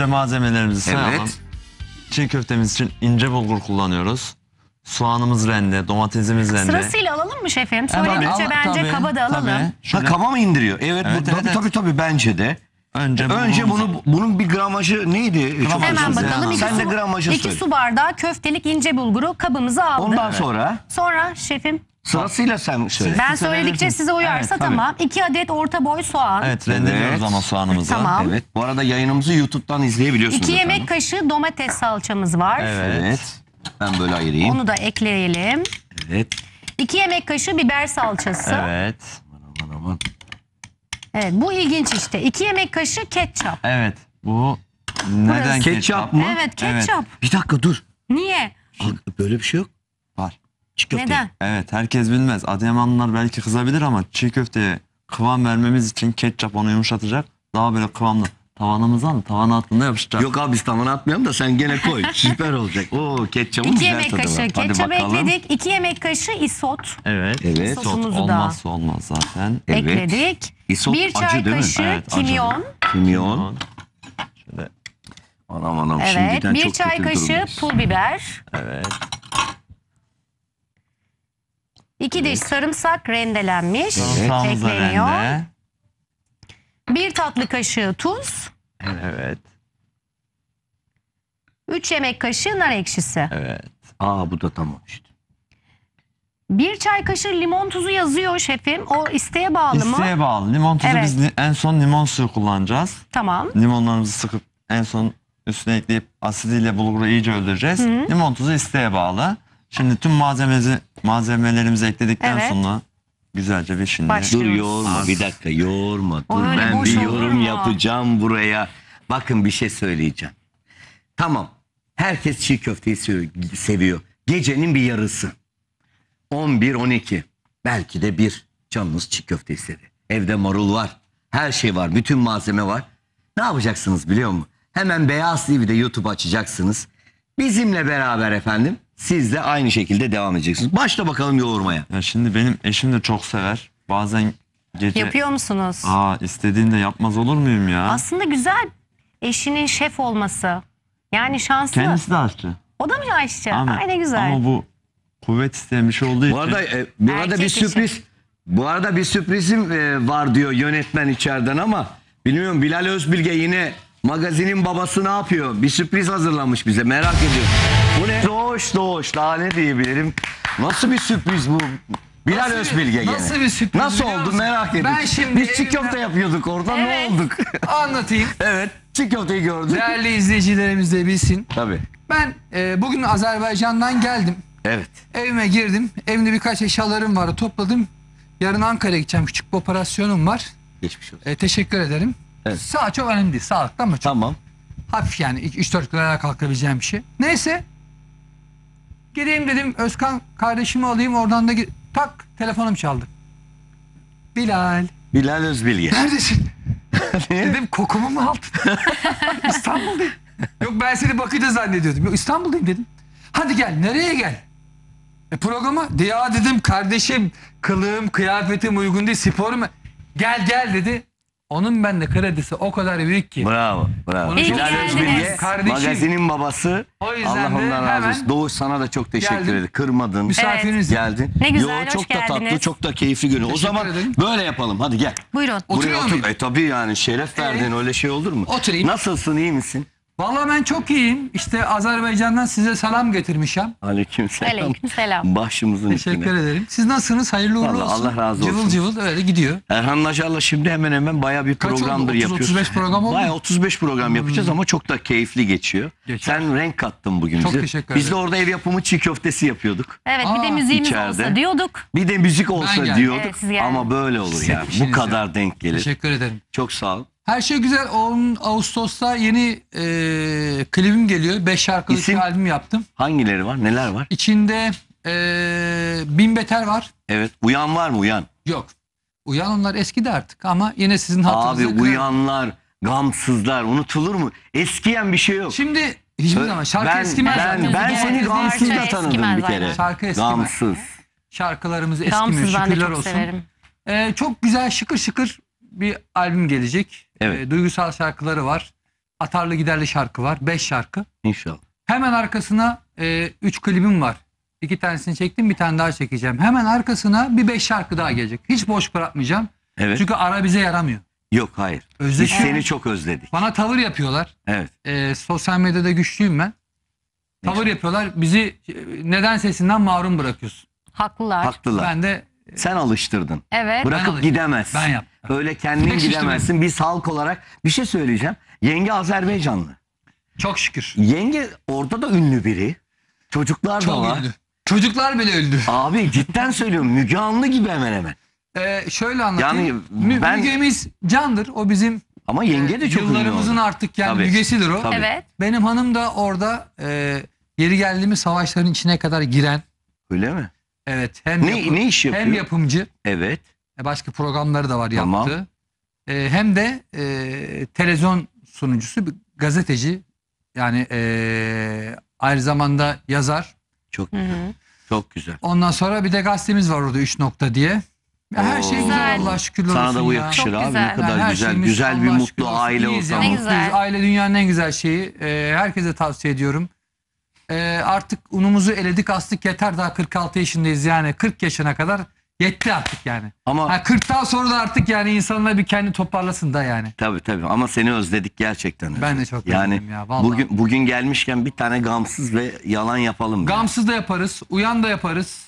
malzemelerimizi sayalım. Evet. Çiğ köftemiz için ince bulgur kullanıyoruz. Soğanımız rende, domatesimiz rende. Sırasıyla alalım mı şefim? Söyledikçe Tabii, bence tabii, kaba da alalım. tabii. Ha, Şöyle kaba mı indiriyor? Evet, Evet, tabii bence de. önce bunun bir gramajı neydi? Çok Hemen özür dilerim. bakalım. Sen de gramajı 2 söyle. su bardağı köftelik ince bulguru kabımıza aldık. Ondan sonra Sonra şefim sırasıyla sen söyle. ben söyledikçe size uyarsa Evet, tabii. tamam. 2 adet orta boy soğan. Evet, rendeliyoruz Evet. ama soğanımızı. Tamam. Evet. Bu arada yayınımızı YouTube'dan izleyebiliyorsunuz 2 efendim. yemek kaşığı domates salçamız var. Evet. Ben böyle ayırayım. Onu da ekleyelim. Evet. 2 yemek kaşığı biber salçası. Evet. Aman. Evet, bu ilginç işte. 2 yemek kaşığı ketçap. Evet. Bu neden Ketçap mı? Evet, ketçap. Bir dakika dur. Niye? Böyle bir şey yok. Var. Çiğ köfte. Neden? Evet, herkes bilmez. Adıyamanlılar belki kızabilir ama çiğ köfteye kıvam vermemiz için ketçap onu yumuşatacak. Daha böyle kıvamlı. Tavan altında yapışacak. Yok abi biz tavana atmayalım da sen gene koy. Süper olacak. Oo, ketçapın 2 güzel yemek tadı var. kaşığı Hadi ketçap bakalım. ekledik. 2 yemek kaşığı isot Evet. Evet. Sot Sosumuzu da olmazsa olmaz zaten. Evet. ekledik. Isot 1 acı çay değil mi? kaşığı Evet, acı. kimyon. Kimyon. Şöyle. Anam Evet. şimdiden 1 çok çay kötü kaşığı durumdayız. pul biber. Evet. 2 diş sarımsak rendelenmiş. Sarımsağımız da Ekleniyor. rende. 1 tatlı kaşığı tuz. Evet. 3 yemek kaşığı nar ekşisi. Evet. Aa bu da tamam işte. 1 çay kaşığı limon tuzu yazıyor şefim. O isteğe bağlı mı? İsteğe bağlı. Limon tuzu Evet. biz en son limon suyu kullanacağız. Tamam. Limonlarımızı sıkıp en son üstüne ekleyip asidiyle bulguru iyice öldüreceğiz. Limon tuzu isteğe bağlı. Şimdi tüm malzemelerimizi ekledikten Evet. sonra güzelce bir şimdi. Başlıyoruz. Dur yoğurma bir dakika yoğurma. O Dur öyle ben boş bir olur yorum mu? yapacağım buraya. Bakın bir şey söyleyeceğim. Tamam. Herkes çiğ köfteyi seviyor. Gecenin bir yarısı. 11-12. Belki de bir canınız çiğ köfte istedi. Evde marul var. Her şey var. Bütün malzeme var. Ne yapacaksınız biliyor musun? Hemen Beyaz TV'de YouTube açacaksınız. Bizimle beraber efendim. Siz de aynı şekilde devam edeceksiniz. Başla bakalım yoğurmaya. Ya şimdi benim eşim de çok sever. Bazen gece Yapıyor musunuz? istediğinde yapmaz olur muyum ya? Aslında güzel eşinin şef olması. Yani şanslı. Kendisi de aşçı. O da mı aşçı? Ama, Ay ne güzel. ama bu kuvvet isteyen bir şey olduğu için. Bu arada burada bir Erkek için. sürpriz. Bu arada bir sürprizim var diyor yönetmen içeriden ama bilmiyorum Bilal Özbilge yine magazinin babası ne yapıyor? Bir sürpriz hazırlamış bize merak ediyorum. Bu ne? Doğuş daha ne diyebilirim? Nasıl bir sürpriz bu? Bilal Özbilge gene. Nasıl bir sürpriz Nasıl biliyor oldu musun? merak ediyorum. Ben şimdi Biz çiğ köfte yapıyorduk orada Evet. ne olduk? Anlatayım. Evet çiğ köfteyi gördük. Değerli izleyicilerimiz de bilsin. Tabii. Ben bugün Azerbaycan'dan geldim. Evet. Evime girdim. Evimde birkaç eşyalarım vardı. Topladım. Yarın Ankara'ya gideceğim. Küçük bir operasyonum var. Geçmiş olsun. Teşekkür ederim. Evet. Sağ çok önemli değil. Sağlıklı ama çok Tamam. hafif yani. 3-4 kilo ayağa kalkabileceğim bir şey. Neyse. Gideyim dedim. Özkan kardeşimi alayım. Oradan da tak telefonum çaldı. Bilal. Bilal Özbilge. Neredesin? Dedim kokumu mu aldın? İstanbul'dayım. Yok ben seni Bakü'de zannediyordum. Yok İstanbul'dayım dedim. Hadi gel nereye gel? Programa ya dedim kardeşim kılığım kıyafetim uygun değil sporum. Gel dedi. Onun bende kredisi o kadar büyük ki. Bravo. İyi ki Bilal geldiniz. Özbilge Kardeşim. magazinin babası. O yüzden Allah de ondan razı hemen olsun. Doğuş sana da çok teşekkür geldim. ederim. Kırmadın. misafiriniz. Geldin. Ne güzel, hoş çok da tatlı, geldiniz. çok da keyifli görünüyor. O Teşekkür zaman ederim. böyle yapalım. Hadi gel. Buyurun. Buraya Oturuyor otur. muyum? Tabii yani şeref verdin. Öyle şey olur mu? Oturayım. Nasılsın? İyi misin? Vallahi ben çok iyiyim. İşte Azerbaycan'dan size selam getirmişim. Aleykümselam. Aleykümselam. Başımızın Teşekkür üstüne. ederim. Siz nasılsınız? Hayırlı uğurlu Vallahi olsun. Allah razı olsun. Cıvıl cıvıl öyle gidiyor. Erhan Nacar'la şimdi hemen hemen bayağı bir Kaç oldu? programdır 30, yapıyoruz. 35 program oldu mu? Bayağı 35 program yapacağız ama çok da keyifli geçiyor. Geçer. Sen renk kattın bugün Çok bize. teşekkür Biz de ederim. orada ev yapımı çiğ köftesi yapıyorduk. Evet bir de Aa, müziğimiz içeride. olsa diyorduk. Bir de müzik olsa geldim. diyorduk Evet, siz geldiniz. ama böyle olur yani. Bu İşiniz kadar ya. denk gelir. Teşekkür ederim. Çok sağ ol. Her şey güzel. 10 Ağustos'ta yeni klibim geliyor. 5 şarkılık İsim? bir albüm yaptım. Hangileri var? Neler var? İçinde Bin Beter var. Evet. Uyan var mı? Uyan. Yok. Uyan onlar eskidi artık ama yine sizin hatırınıza. Abi uyanlar, gamsızlar unutulur mu? Eskiyen bir şey yok. Şimdi hiçbir zaman şarkı eskimez zaten. Ben seni Doğru. gamsız da Parça tanıdım eskimez bir kere. aynen. Şarkı eskimez. Gamsız. Şarkılarımız eskimiyor. Gamsız ben de Şükürler çok olsun. severim. Çok güzel şıkır şıkır bir albüm gelecek. Evet. Duygusal şarkıları var. Atarlı Giderli şarkı var. 5 şarkı. İnşallah. Hemen arkasına 3 klibim var. 2 tanesini çektim, bir tane daha çekeceğim. Hemen arkasına bir 5 şarkı daha gelecek. Hiç boş bırakmayacağım. Evet. Çünkü ara bize yaramıyor. Yok hayır. Biz Özleşiyor. seni çok özledik. Bana tavır yapıyorlar. Evet. Sosyal medyada güçlüyüm ben. Tavır yapıyorlar. Bizi neden sesinden mahrum bırakıyorsun. Haklılar. Haklılar. Ben de Sen alıştırdın. Evet. Ben Bırakıp alıştım. gidemezsin. Ben yaptım. Öyle kendin Tek suçlu gidemezsin. Biz halk olarak bir şey söyleyeceğim. Yenge Azerbaycanlı. çok şükür. Yenge orada da ünlü biri. Çocuklar da Çok var. öldü. Çocuklar bile öldü. Abi cidden söylüyorum. Müge Anlı gibi hemen hemen. Şöyle anlatayım. Yani ben- Mügemiz candır. O bizim Ama yenge de çok ünlü yıllarımızın orada. artık yani Tabii. mügesidir o. Tabii. Evet. Benim hanım da orada yeri geldiğimiz savaşların içine kadar giren. Öyle mi? Evet. Hem Ne iş yapıyor? hem yapımcı. Evet. Başka programları da var Tamam. yaptığı. Hem de televizyon sunucusu, bir gazeteci. Yani aynı zamanda yazar. Çok Hı hı. çok güzel. Ondan sonra bir de gazetemiz var orada 3 nokta diye. Ya her şey Oo. güzel, Güzel. Allah'a şükürler Sana olsun da bu ya. yakışır Çok abi. güzel. Ne kadar her güzel. şeyimiz Güzel bir Allah'a mutlu şükür olsun. aile İyiyiz ya, ortamı. Ne mutluyuz. güzel. Aile dünyanın en güzel şeyi. Herkese tavsiye ediyorum. Artık unumuzu eledik astık yeter, daha 46 yaşındayız yani 40 yaşına kadar yetti artık yani. Ama 40'tan sonra da artık yani insanlar bir kendi toparlasın da yani. tabii ama seni özledik gerçekten. Ben de çok yani özledim ya, vallahi. bugün gelmişken bir tane gamsız ve yalan yapalım. Gamsız da yaparız, uyan da yaparız.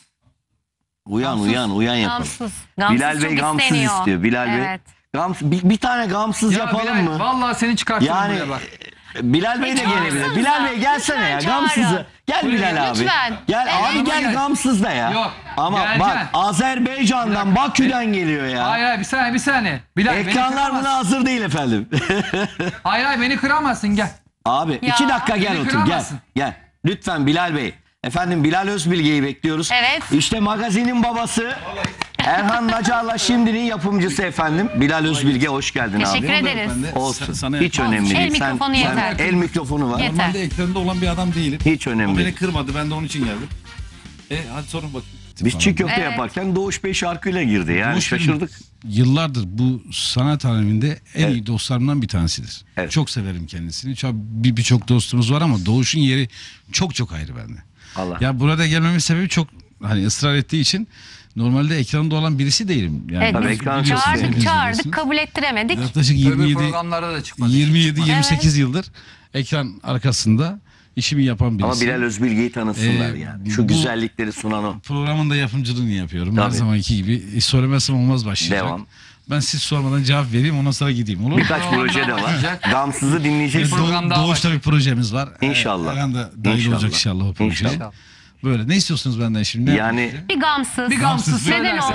Uyan yapalım. Gamsız. Gamsız Bilal Bey çok gamsız isteniyor. istiyor. Bilal Evet. Bey. Bir tane gamsız yapalım Bilal, mı? vallahi seni çıkartırım Yani buraya bak. Bilal Bey de gelebilir. çağırsanıza. Bilal Bey gelsene ya Lütfen gamsızı. çağırın. Gel Bilal abi. Lütfen. Gel Evet. abi gel Gel. gamsız da ya. Yok, Ama geleceksin. bak Azerbaycan'dan Bakü'den geliyor ya. Hayır bir saniye. Bilal, beni Ekranlar kıramazsın. buna hazır değil efendim. Hayır beni kıramazsın, gel. Abi Ya. 2 dakika gel Beni otur gel. kıramazsın. Gel. Lütfen Bilal Bey. Efendim Bilal Özbilge'yi bekliyoruz. Evet. İşte magazinin babası Erhan Nacar'la şimdinin yapımcısı efendim. Bilal Özbilge hoş geldin Teşekkür abi. ederiz. Olsun. Sana Hiç yakın. önemli El değil. mikrofonu yeter. El mikrofonu var. Yeter. Normalde ekranında olan bir adam değilim. Hiç O önemli beni değil. kırmadı. Ben de onun için geldim. Hadi sorun bakayım. Biz çiğ köfte Evet. yaparken Doğuş Bey şarkıyla girdi. Yani Doğuş Bey mi? şaşırdık. Yıllardır bu sanat aleminde en iyi dostlarımdan bir tanesidir. Evet. Çok severim kendisini. Birçok dostumuz var ama Doğuş'un yeri çok ayrı bende. Allah. Ya burada gelmemin sebebi çok hani ısrar ettiği için normalde ekranda olan birisi değilim. Yani Evet, Tabii biz ekran çok çağırdık sevdiğiniz çağırdık biliyorsunuz. kabul ettiremedik. Yaklaşık Öbür programlarda da çıkmadı. 27-28 yıldır ekran arkasında işimi yapan birisi. Ama Bilal Özbilge'yi tanısınlar yani. Şu bu- güzellikleri sunan o. Programın da yapımcılığını yapıyorum. Her Tabii. zamanki gibi. Söylemezsem olmaz başlayacak. Devam. Ben siz sormadan cevap vereyim ondan sonra gideyim. Olur mu? Birkaç proje de var. Gamsız'ı dinleyeceksiniz. program daha Doğuş'ta bir projemiz var. İnşallah. Erhan da dahil İnşallah. olacak inşallah o projeye. İnşallah. Böyle. Ne istiyorsunuz benden şimdi? Ne Yani Bir gamsız. Bir gamsız Neden söylersen.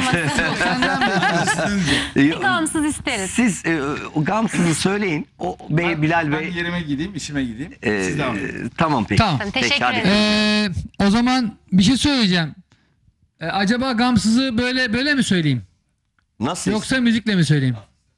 olmasın? Bir gamsız isteriz. siz o Gamsız'ı söyleyin. O Bey, Bilal Ben Bey. yerime gideyim, işime gideyim. e, Siz devam edin. tamam peki. Tamam. Tamam, Peki, teşekkür hadi. ederim. O zaman bir şey söyleyeceğim. Acaba gamsızı böyle mi söyleyeyim? Nasıl Yoksa müzikle mi söyleyeyim?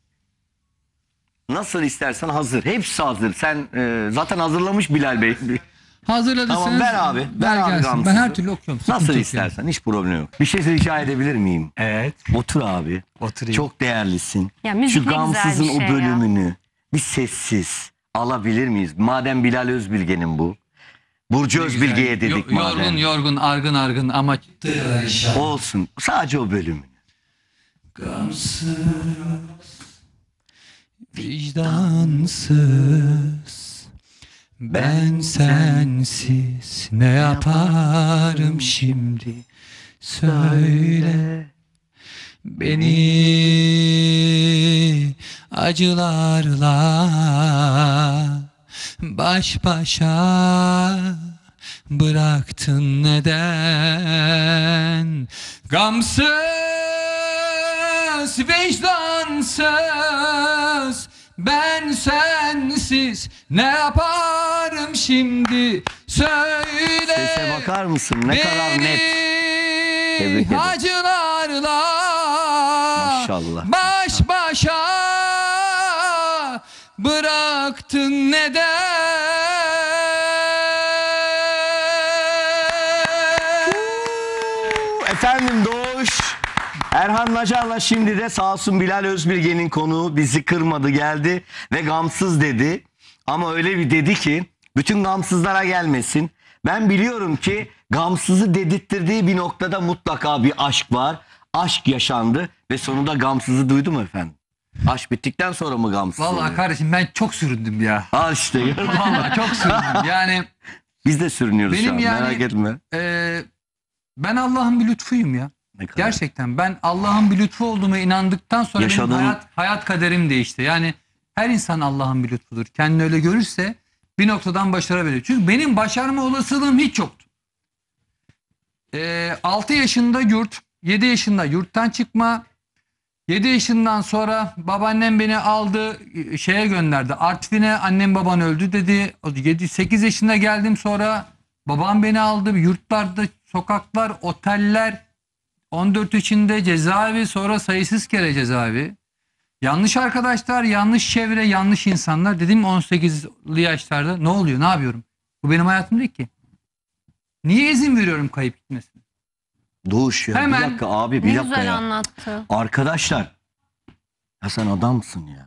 nasıl istersen hazır. Hepsi hazır. Sen zaten hazırlamış Bilal Bey. Hazırladıysanız Tamam, ver abi. Ver abi gelsin. gamsızı. Ben her türlü okuyorum. Sıkıntı Nasıl yok istersen hiç problem yok. Bir şey rica edebilir miyim? Evet. Otur abi. Oturayım. Çok değerlisin. Ya müzik Şu ne güzel Gamsız'ın bir o şey ya. bölümünü bir sessiz alabilir miyiz? Madem Bilal Özbilge'nin bu. Burcu Özbilge'ye dedik madem. Yorgun, argın ama Olsun. Sadece o bölümünü. vicdansız. Ben sensiz ne yaparım şimdi? Söyle. Beni acılarla baş başa bıraktın neden? Gamsız, vicdansız, ben sensiz ne yaparım şimdi? Söyle. Sese bakar mısın? Ne kadar net. Tebrik Beni ederim. acılarla Maşallah. baş başa bıraktın neden? Efendim Doğuş. Erhan Nacar'la şimdi de sağ olsun Bilal Özbilge'nin konuğu bizi kırmadı geldi ve gamsız dedi. Ama öyle bir dedi ki bütün gamsızlara gelmesin. Ben biliyorum ki gamsızı dedirttirdiği bir noktada mutlaka bir aşk var. Aşk yaşandı ve sonunda gamsızı duydu mu efendim? Aşk bittikten sonra mı gamsız Vallahi oluyor? kardeşim ben çok süründüm ya. Al işte. Vallahi çok süründüm. Yani Biz de sürünüyoruz Benim şu an, yani- merak etme. ben Allah'ın bir lütfuyum ya. Ne kadar. Gerçekten ben Allah'ın bir lütfu olduğuma inandıktan sonra Yaşadığın- benim hayat kaderim değişti. Yani her insan Allah'ın bir lütfudur. Kendini öyle görürse bir noktadan başarabilir. Çünkü benim başarma olasılığım hiç yoktu. 6 yaşında yurt, 7 yaşında yurttan çıkma, 7 yaşından sonra babaannem beni aldı şeye gönderdi. Artvin'e, annem baban öldü dedi. 8 yaşında geldim, sonra babam beni aldı. Yurtlarda, sokaklar, oteller, 14 yaşında cezaevi, sonra sayısız kere cezaevi. Yanlış arkadaşlar, yanlış çevre, yanlış insanlar. Dedim 18'li yaşlarda ne oluyor, ne yapıyorum? Bu benim hayatım değil ki. Niye izin veriyorum kayıp gitmesine? Doğuş ya. Hemen- Bir dakika abi, bir Ne dakika güzel ya. anlattı. Arkadaşlar, ya sen adamsın ya.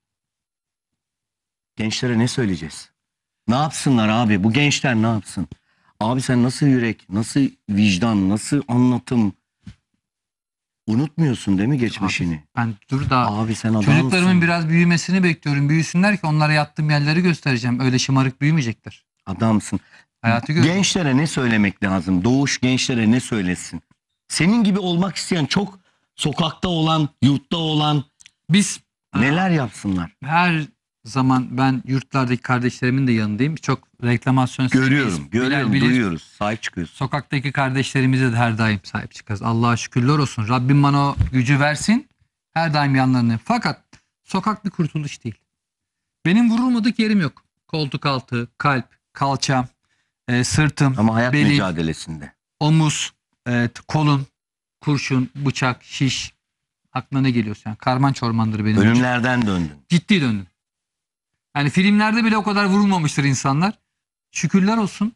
Gençlere ne söyleyeceğiz? Ne yapsınlar abi? Bu gençler ne yapsın? Abi sen nasıl yürek, nasıl vicdan, nasıl anlatım? Unutmuyorsun değil mi geçmişini? Ben dur da Abi sen adamsın. çocuklarımın biraz büyümesini bekliyorum. Büyüsünler ki onlara yattığım yerleri göstereceğim. Öyle şımarık büyümeyecekler. Adamsın. Hayatı gör. Gençlere ne söylemek lazım? Doğuş gençlere ne söylesin? Senin gibi olmak isteyen çok sokakta olan, yurtta olan Biz neler yapsınlar? her zaman ben yurtlardaki kardeşlerimin de yanındayım. Çok reklamasyon Görüyorum, Bilal görüyorum, bilir. duyuyoruz. Sahip çıkıyorsun. Sokaktaki kardeşlerimize de her daim sahip çıkarız. Allah'a şükürler olsun. Rabbim bana o gücü versin. Her daim yanlarına. Fakat sokak bir kurtuluş değil. Benim vurulmadık yerim yok. Koltuk altı, kalp, kalçam, sırtım, Ama hayat belim, mücadelesinde. omuz, kolun, kurşun, bıçak, şiş. Aklına ne geliyorsa. Yani karman çormandır benim. vücudum. Ölümlerden döndün. Ciddi döndüm. Yani filmlerde bile o kadar vurulmamıştır insanlar. Şükürler olsun.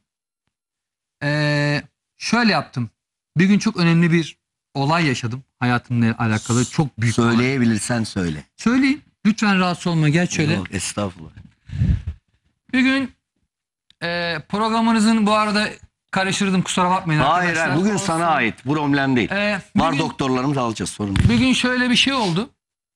Şöyle yaptım. Bir gün çok önemli bir olay yaşadım. Hayatımla alakalı çok büyük bir olay. Söyleyebilirsen söyle. Söyleyeyim. Lütfen rahatsız olma. Gel şöyle. Yok, estağfurullah. Bir gün programınızın bu arada karıştırdım. Kusura bakmayın Hayır, arkadaşlar. hayır, bugün sana ait. Bu problem değil. Bir Var gün- doktorlarımız alacağız, sorun değil. Bir gün şöyle bir şey oldu.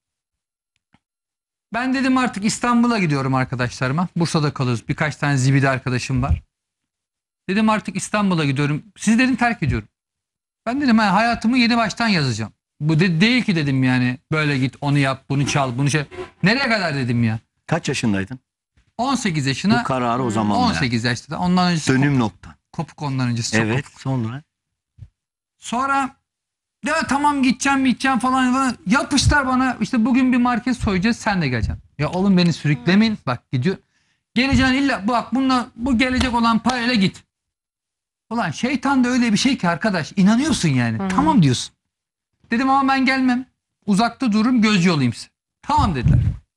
Ben dedim artık İstanbul'a gidiyorum arkadaşlarıma. Bursa'da kalıyoruz. Birkaç tane zibidi arkadaşım var. Dedim artık İstanbul'a gidiyorum. Sizi dedim terk ediyorum. Ben dedim hayatımı yeni baştan yazacağım. Bu değil ki dedim yani. Böyle git, onu yap, bunu çal, bunu şey. Nereye kadar dedim ya. Kaç yaşındaydın? 18 yaşına. Bu kararı o zaman ver. 18 yaşta da. Ondan öncesi Dönüm nokta. kopuk ondan öncesi çok Evet, kopuk. sonra? Sonra ya tamam gideceğim falan. Yapışlar bana, işte bugün bir market soyacağız, sen de geleceksin. Ya oğlum beni sürüklemeyin, bak gidiyor. Geleceksin illa, bak bu gelecek olan parayla git. Ulan şeytan da öyle bir şey ki arkadaş, inanıyorsun yani. Tamam diyorsun. Dedim ama ben gelmem. Uzakta dururum, gözcü olayım size. Tamam dediler.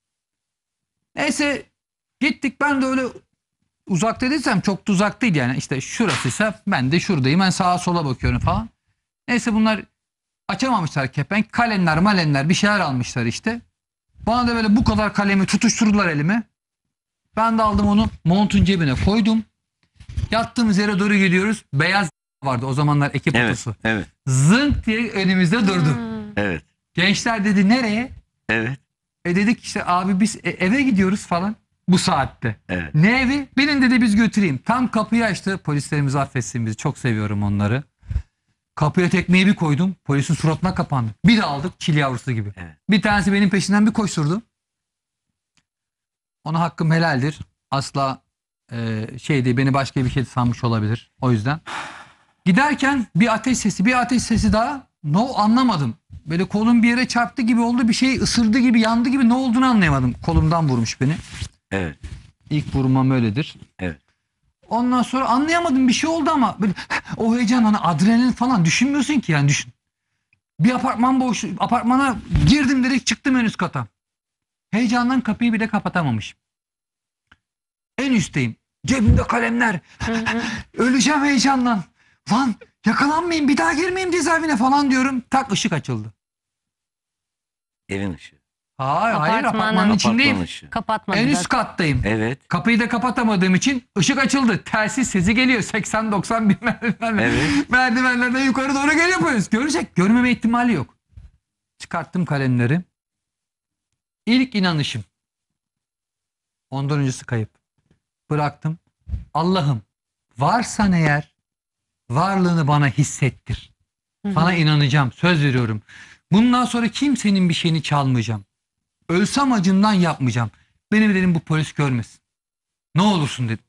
Neyse gittik, ben de öyle uzakta dediysem çok da uzak değil yani. İşte şurasıysa ben de şuradayım. Ben sağa sola bakıyorum falan. Neyse bunlar açamamışlar kepenk. Kalemler bir şeyler almışlar işte. Bana da böyle bu kadar kalemi tutuşturdular elime. Ben de aldım onu montun cebine koydum. Yattığımız yere doğru gidiyoruz. Beyaz vardı o zamanlar, ekip Evet, otosu. evet, Zınk diye önümüzde durdu. evet, Gençler dedi nereye? evet, Dedik işte abi biz eve gidiyoruz falan. Bu saatte. evet. Ne evi? Binin dedi, biz götüreyim. Tam kapıyı açtı. Polislerimiz affetsin bizi. Çok seviyorum onları. Kapıya tekmeyi bir koydum. Polisin suratına kapandı. Bir de aldık çil yavrusu gibi. Evet. Bir tanesi benim peşinden bir koşturdu. Ona hakkım helaldir. Asla değil, beni başka bir şey sanmış olabilir. O yüzden. Giderken bir ateş sesi daha. Anlamadım. Böyle kolum bir yere çarptı gibi oldu. Bir şey ısırdı gibi, yandı gibi, ne olduğunu anlayamadım. Kolumdan vurmuş beni. Evet. İlk vurmam öyledir. Evet. Ondan sonra anlayamadım, bir şey oldu ama böyle o heyecan, hani adrenalin falan düşünmüyorsun ki yani, düşün. Bir apartmana girdim, direkt çıktım en üst kata. Heyecandan kapıyı bile kapatamamışım. En üstteyim. Cebimde kalemler. Öleceğim heyecandan. Lan yakalanmayayım, bir daha girmeyeyim cezaevine falan diyorum. Tak, ışık açıldı. Evin ışığı. Hayır, Apartmanın- apartmanın içindeyim. Apartman ışığı. Kapatmadı. En da. üst kattayım. Evet. Kapıyı da kapatamadığım için ışık açıldı. Telsiz sesi geliyor. 80-90 bin merdivenler. Evet. Merdivenlerden yukarı doğru geliyor polis. Görecek. Görmeme ihtimali yok. Çıkarttım kalemleri. İlk inanışım. Ondan öncesi kayıp. Bıraktım. Allah'ım varsan eğer varlığını bana hissettir. Sana inanacağım. Söz veriyorum. Bundan sonra kimsenin bir şeyini çalmayacağım. Ölsem acından yapmayacağım. Beni dedim bu polis görmesin. Ne olursun dedim.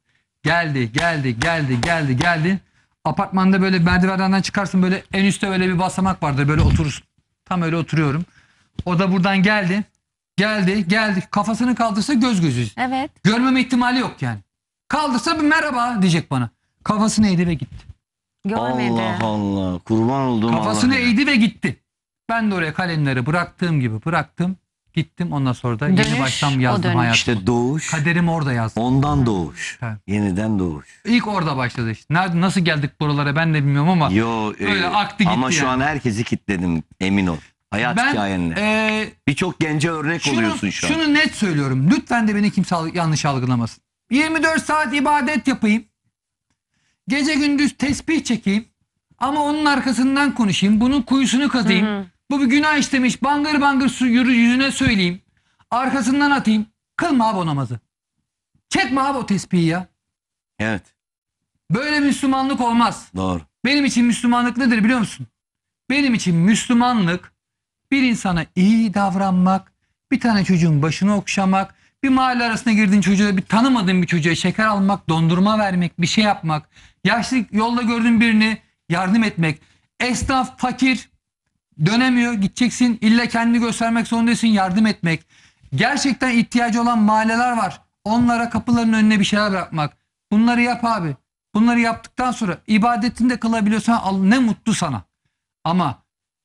Geldi. Apartmanda böyle merdivenden çıkarsın, böyle en üstte böyle bir basamak vardır, böyle oturursun. Tam öyle oturuyorum. O da buradan geldi. Kafasını kaldırsa göz gözüz. Evet. Görmeme ihtimali yok yani. Kaldırsa bir merhaba diyecek bana. Kafasını eğdi ve gitti. Görmedi. Allah Allah. Kurban olduğum Kafasını Allah'a. eğdi ve gitti. Ben de oraya kalemleri bıraktığım gibi bıraktım. Gittim, ondan sonra da Dönüş, yeni baştan o yazdım dönüş. hayatımı. İşte doğuş. Kaderimi orada yazdım. Ondan doğuş. Evet. Yeniden doğuş. İlk orada başladı işte. Nerede, nasıl geldik buralara ben de bilmiyorum ama öyle aktı ama gitti şu yani. an herkesi kitledim, emin ol. Hayat hikayenle. Birçok gence örnek oluyorsun şu an. Şunu net söylüyorum. Lütfen de beni kimse yanlış algılamasın. 24 saat ibadet yapayım. Gece gündüz tesbih çekeyim. Ama onun arkasından konuşayım. Bunun kuyusunu kazayım. Bu bir günah işlemiş. Bangır bangır yüzüne söyleyeyim. Arkasından atayım. Kılma abi o namazı. Çekme abi o tesbihi ya. Evet, Böyle Müslümanlık olmaz. doğru. Benim için Müslümanlık nedir biliyor musun? Benim için Müslümanlık bir insana iyi davranmak, bir tane çocuğun başını okşamak, bir mahalle arasına girdiğin çocuğa, bir tanımadığın bir çocuğa şeker almak, dondurma vermek, bir şey yapmak, yaşlı yolda gördüğün birini yardım etmek, esnaf fakir dönemiyor, gideceksin, illa kendini göstermek zorundasın, yardım etmek, gerçekten ihtiyacı olan mahalleler var, onlara kapıların önüne bir şeyler bırakmak, bunları yap abi. Bunları yaptıktan sonra ibadetini de kılabiliyorsan al, ne mutlu sana. Ama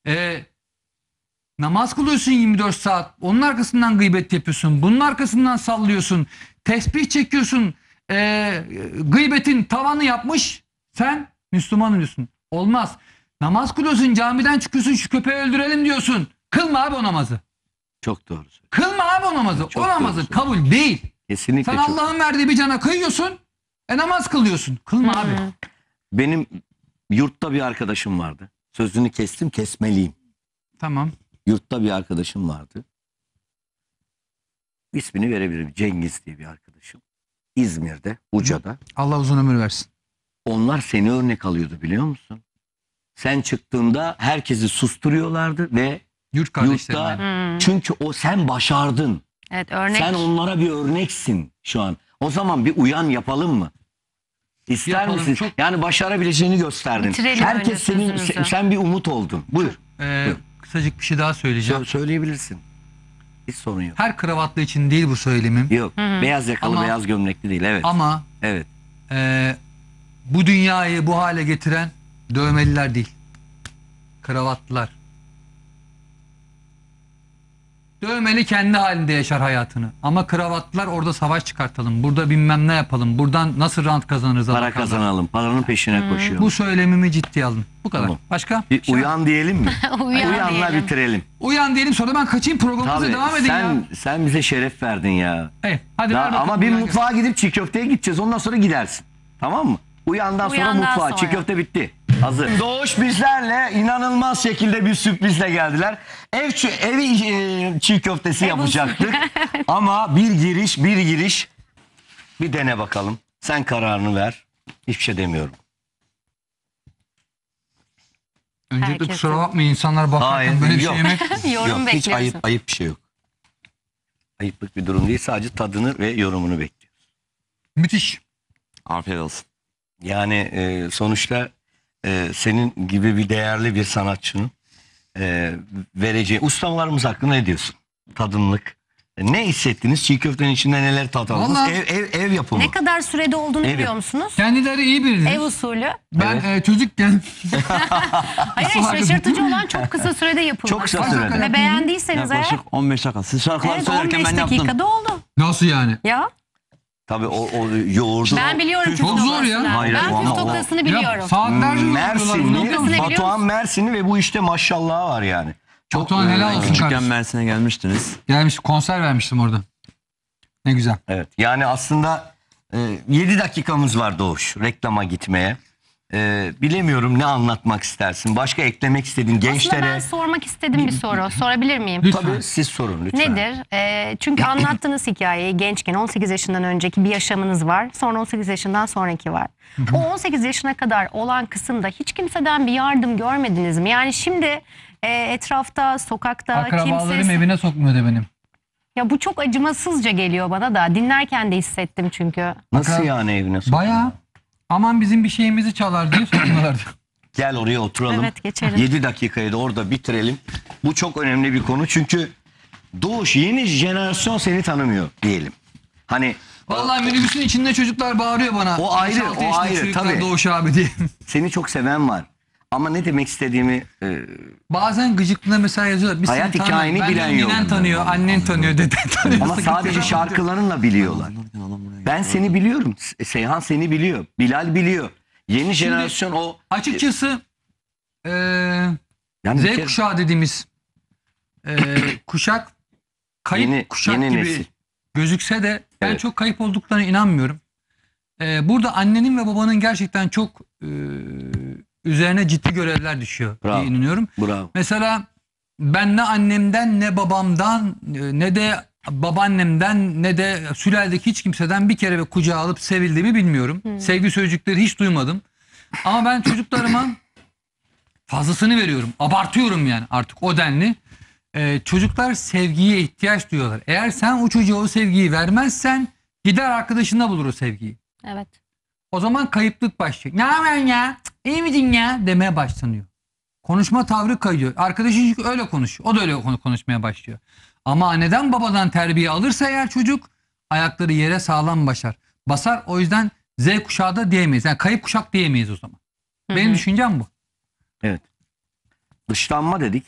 namaz kılıyorsun 24 saat. Onun arkasından gıybet yapıyorsun. Bunun arkasından sallıyorsun. Tesbih çekiyorsun. Gıybetin tavanı yapmış. Sen Müslüman diyorsun. Olmaz. Namaz kılıyorsun, camiden çıkıyorsun, şu köpeği öldürelim diyorsun. Kılma abi o namazı. Çok doğru. Kılma abi o namazı. Çok O namazı doğru. kabul değil. Kesinlikle Sen çok. Allah'ın verdiği bir cana kıyıyorsun. Namaz kılıyorsun. Kılma abi. Benim yurtta bir arkadaşım vardı. Sözünü kestim, kesmeliyim. Tamam. Yurtta bir arkadaşım vardı. İsmini verebilirim. Cengiz diye bir arkadaşım. İzmir'de, Buca'da. Allah uzun ömür versin. Onlar seni örnek alıyordu biliyor musun? Sen çıktığında herkesi susturuyorlardı ve Yurt kardeşlerim. yurtta benim. çünkü sen başardın. Evet, örnek. Sen onlara bir örneksin şu an. O zaman bir uyan yapalım mı? İster Yapalım, misin? çok- Yani başarabileceğini gösterdin. Bitirelim Herkes öyle senin, sözümüzü. sen bir umut oldun. Buyur. Kısacık bir şey daha söyleyeceğim. Söyleyebilirsin. Hiç sorun yok. Her kravatlı için değil bu söylemim. Yok. Beyaz yakalı, Ama- beyaz gömlekli değil. Evet. Ama Evet. bu dünyayı bu hale getiren dövmeliler değil. Kravatlılar. Dövmeli kendi halinde yaşar hayatını. Ama kravatlılar orada savaş çıkartalım. Burada bilmem ne yapalım. Buradan nasıl rant kazanırız? Para bakarlar. kazanalım. Paranın peşine koşuyor. Bu söylemimi ciddiye alın. Bu kadar. Tamam. Başka? Bir Şey- uyan diyelim mi? Uyan Uyanla diyelim. bitirelim. Uyan diyelim, sonra ben kaçayım, programımıza Tabii. devam edin ya. Sen bize şeref verdin ya. Evet, hadi ver bakalım, Ama bir uyan mutfağa gidip çiğ köfteye gideceğiz. Ondan sonra gidersin. Tamam mı? Uyandan sonra Uyandan mutfağa. Çiğ sonra. köfte bitti. Hazır. Doğuş bizlerle inanılmaz şekilde bir sürprizle geldiler. Evi çiğ köftesi yapacaktık. Ama bir giriş. Bir dene bakalım. Sen kararını ver. Hiçbir şey demiyorum. Öncelikle Herkes kusura de- bakmayın, insanlar bakarken Hayır, böyle bir yok. şey yemek. Yorum Yok, hiç bekliyorsun. ayıp bir şey yok. Ayıplık bir durum değil. Sadece tadını ve yorumunu bekliyoruz. Müthiş. Afiyet olsun. Yani sonuçta senin gibi bir değerli bir sanatçının vereceği ustalarımız hakkında ne diyorsun? Tadımlık. Ne hissettiniz? Çiğ köftenin içinde neler tat aldınız? Vallahi- Ev yapımı. Ne kadar sürede olduğunu Evet. biliyor musunuz? Kendileri iyi biriniz. Ev usulü. Ben çocukken Hayır, şaşırtıcı olan çok kısa sürede yapılmış. Çok kısa sürede. Ve beğendiyseniz eğer, Yaklaşık 15 dakika. Siz şarkılar evet, söylerken 15 ben yaptım. dakikada oldu. nasıl yani? Ya Tabii o yoğurdu. ben biliyorum Çok püf zor ya. noktasını. Hayır, Ben ama püf o- noktasını Ya, biliyorum. saatlerce uğraşıyorlar bunu, biliyor musun? Noktasını biliyor Batuhan musun? Mersin'i ve bu işte maşallahı var yani. Batuhan helal olsun Küçükken kardeşim. Mersin'e gelmiştiniz. Gelmiş konser vermiştim orada. Ne güzel. Evet. Yani aslında 7 dakikamız var Doğuş reklama gitmeye. Bilemiyorum ne anlatmak istersin. Başka eklemek istediğin Aslında ben gençlere. sormak istediğim bir soru. Sorabilir miyim? Lütfen. Tabii siz sorun lütfen. Nedir? Çünkü anlattığınız hikayeyi gençken 18 yaşından önceki bir yaşamınız var. Sonra 18 yaşından sonraki var. O 18 yaşına kadar olan kısımda hiç kimseden bir yardım görmediniz mi? Yani şimdi etrafta, sokakta Akrabalarım kimse... evine sokmuyordu benim. Ya bu çok acımasızca geliyor bana da. Dinlerken de hissettim çünkü. Nasıl yani evine sok? Bayağı aman bizim bir şeyimizi çalar diye sokmuyorlardı. Gel oraya oturalım. Evet, geçelim. 7 dakikayı da orada bitirelim. Bu çok önemli bir konu çünkü Doğuş yeni jenerasyon seni tanımıyor diyelim. Hani Vallahi minibüsün içinde çocuklar bağırıyor bana. O ayrı, 5-6 o yaşında ayrı, çocuklar tabii. Doğuş abi diye. seni çok seven var. Ama ne demek istediğimi Bazen gıcıklığına mesela yazıyorlar. Biz Hayat seni hikayeni tanımıyoruz. bilen Benden yok. Ninen tanıyor, annen tanıyor, deden tanıyor. ama sadece şarkılarınla biliyorlar. Ben seni biliyorum. Seyhan seni biliyor. Bilal biliyor. Yeni jenerasyon o. Açıkçası Yani bir Z kere- kuşağı dediğimiz kuşak kayıp Yeni- kuşak yeni gibi nesil. gözükse de ben Evet. çok kayıp olduklarına inanmıyorum. Burada annenin ve babanın gerçekten çok üzerine ciddi görevler düşüyor Bravo. diye inanıyorum. Bravo. Mesela ben ne annemden ne babamdan ne de babaannemden ne de sülaledeki hiç kimseden bir kere kucağa alıp sevildiğimi bilmiyorum. Sevgi sözcükleri hiç duymadım. Ama ben çocuklarıma fazlasını veriyorum. Abartıyorum yani artık o denli. Çocuklar sevgiye ihtiyaç duyuyorlar. Eğer sen o çocuğa o sevgiyi vermezsen gider arkadaşında bulur o sevgiyi. Evet. O zaman kayıplık başlıyor. Ne yapıyorsun ya? Cık, İyi misin ya? Demeye başlanıyor. Konuşma tavrı kayıyor. Arkadaşı çünkü öyle konuşuyor. O da öyle konuşmaya başlıyor. Ama anneden babadan terbiye alırsa eğer çocuk ayakları yere sağlam basar. O yüzden Z kuşağı da diyemeyiz. Yani kayıp kuşak diyemeyiz o zaman. Benim düşüncem bu. Evet. Dışlanma dedik.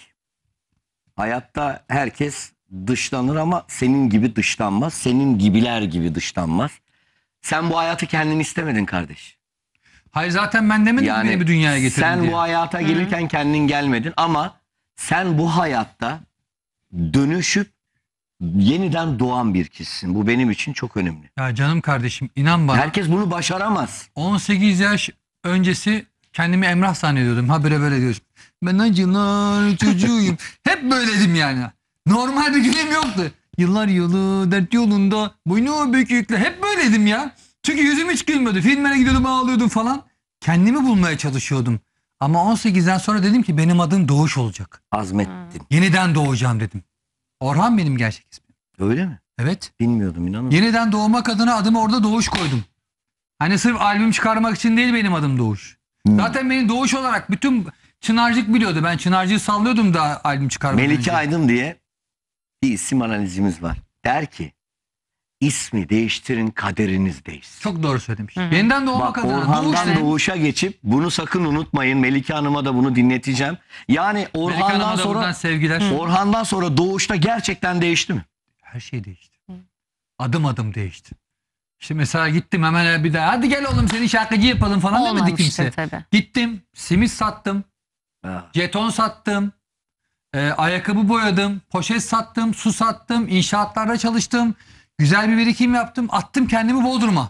Hayatta herkes dışlanır ama senin gibi dışlanmaz. Senin gibiler gibi dışlanmaz. Sen bu hayatı kendin istemedin kardeş. Hayır zaten ben demedim ki beni bir dünyaya getirdin sen diye. bu hayata gelirken kendin gelmedin ama sen bu hayatta dönüşüp yeniden doğan bir kişisin. Bu benim için çok önemli. Ya canım kardeşim inan bana. Herkes bunu başaramaz. 18 yaş öncesi kendimi Emrah zannediyordum. Ha böyle diyorsun. Ben acılar çocuğuyum. Hep böyleydim yani. Normal bir günüm yoktu. Yıllar yolu dert yolunda boynu bükükle hep böyleydim ya. Çünkü yüzüm hiç gülmüyordu. Filmlere gidiyordum ağlıyordum falan. Kendimi bulmaya çalışıyordum. Ama 18'den sonra dedim ki benim adım Doğuş olacak. Azmettin. Yeniden doğacağım dedim. Orhan benim gerçek ismim. Öyle mi? Evet. Bilmiyordum inanın. Yeniden doğmak adına adımı orada Doğuş koydum. Hani sırf albüm çıkarmak için değil benim adım Doğuş. Zaten beni Doğuş olarak bütün Çınarcık biliyordu. Ben Çınarcık'ı sallıyordum da albüm çıkarmadan Melike önce. Aydın diye bir isim analizimiz var. Der ki ismi değiştirin kaderiniz değişsin. Çok doğru söylemiş. Yeniden doğmak Bak adına Doğuş Orhan'dan ne? Doğuş'a geçip bunu sakın unutmayın. Melike Hanım'a da bunu dinleteceğim. Yani Melike Hanım'a Orhan'dan da buradan sonra sevgiler. Orhan'dan sonra Doğuş'ta gerçekten değişti mi? Her şey değişti. Adım adım değişti. İşte mesela gittim hemen bir daha hadi gel oğlum seni şarkıcı yapalım falan demedi Olmamıştır kimse. tabii. Gittim simit sattım, Ha. jeton sattım, ayakkabı boyadım, poşet sattım, su sattım, inşaatlarda çalıştım. Güzel bir birikim yaptım, attım kendimi Bodrum'a.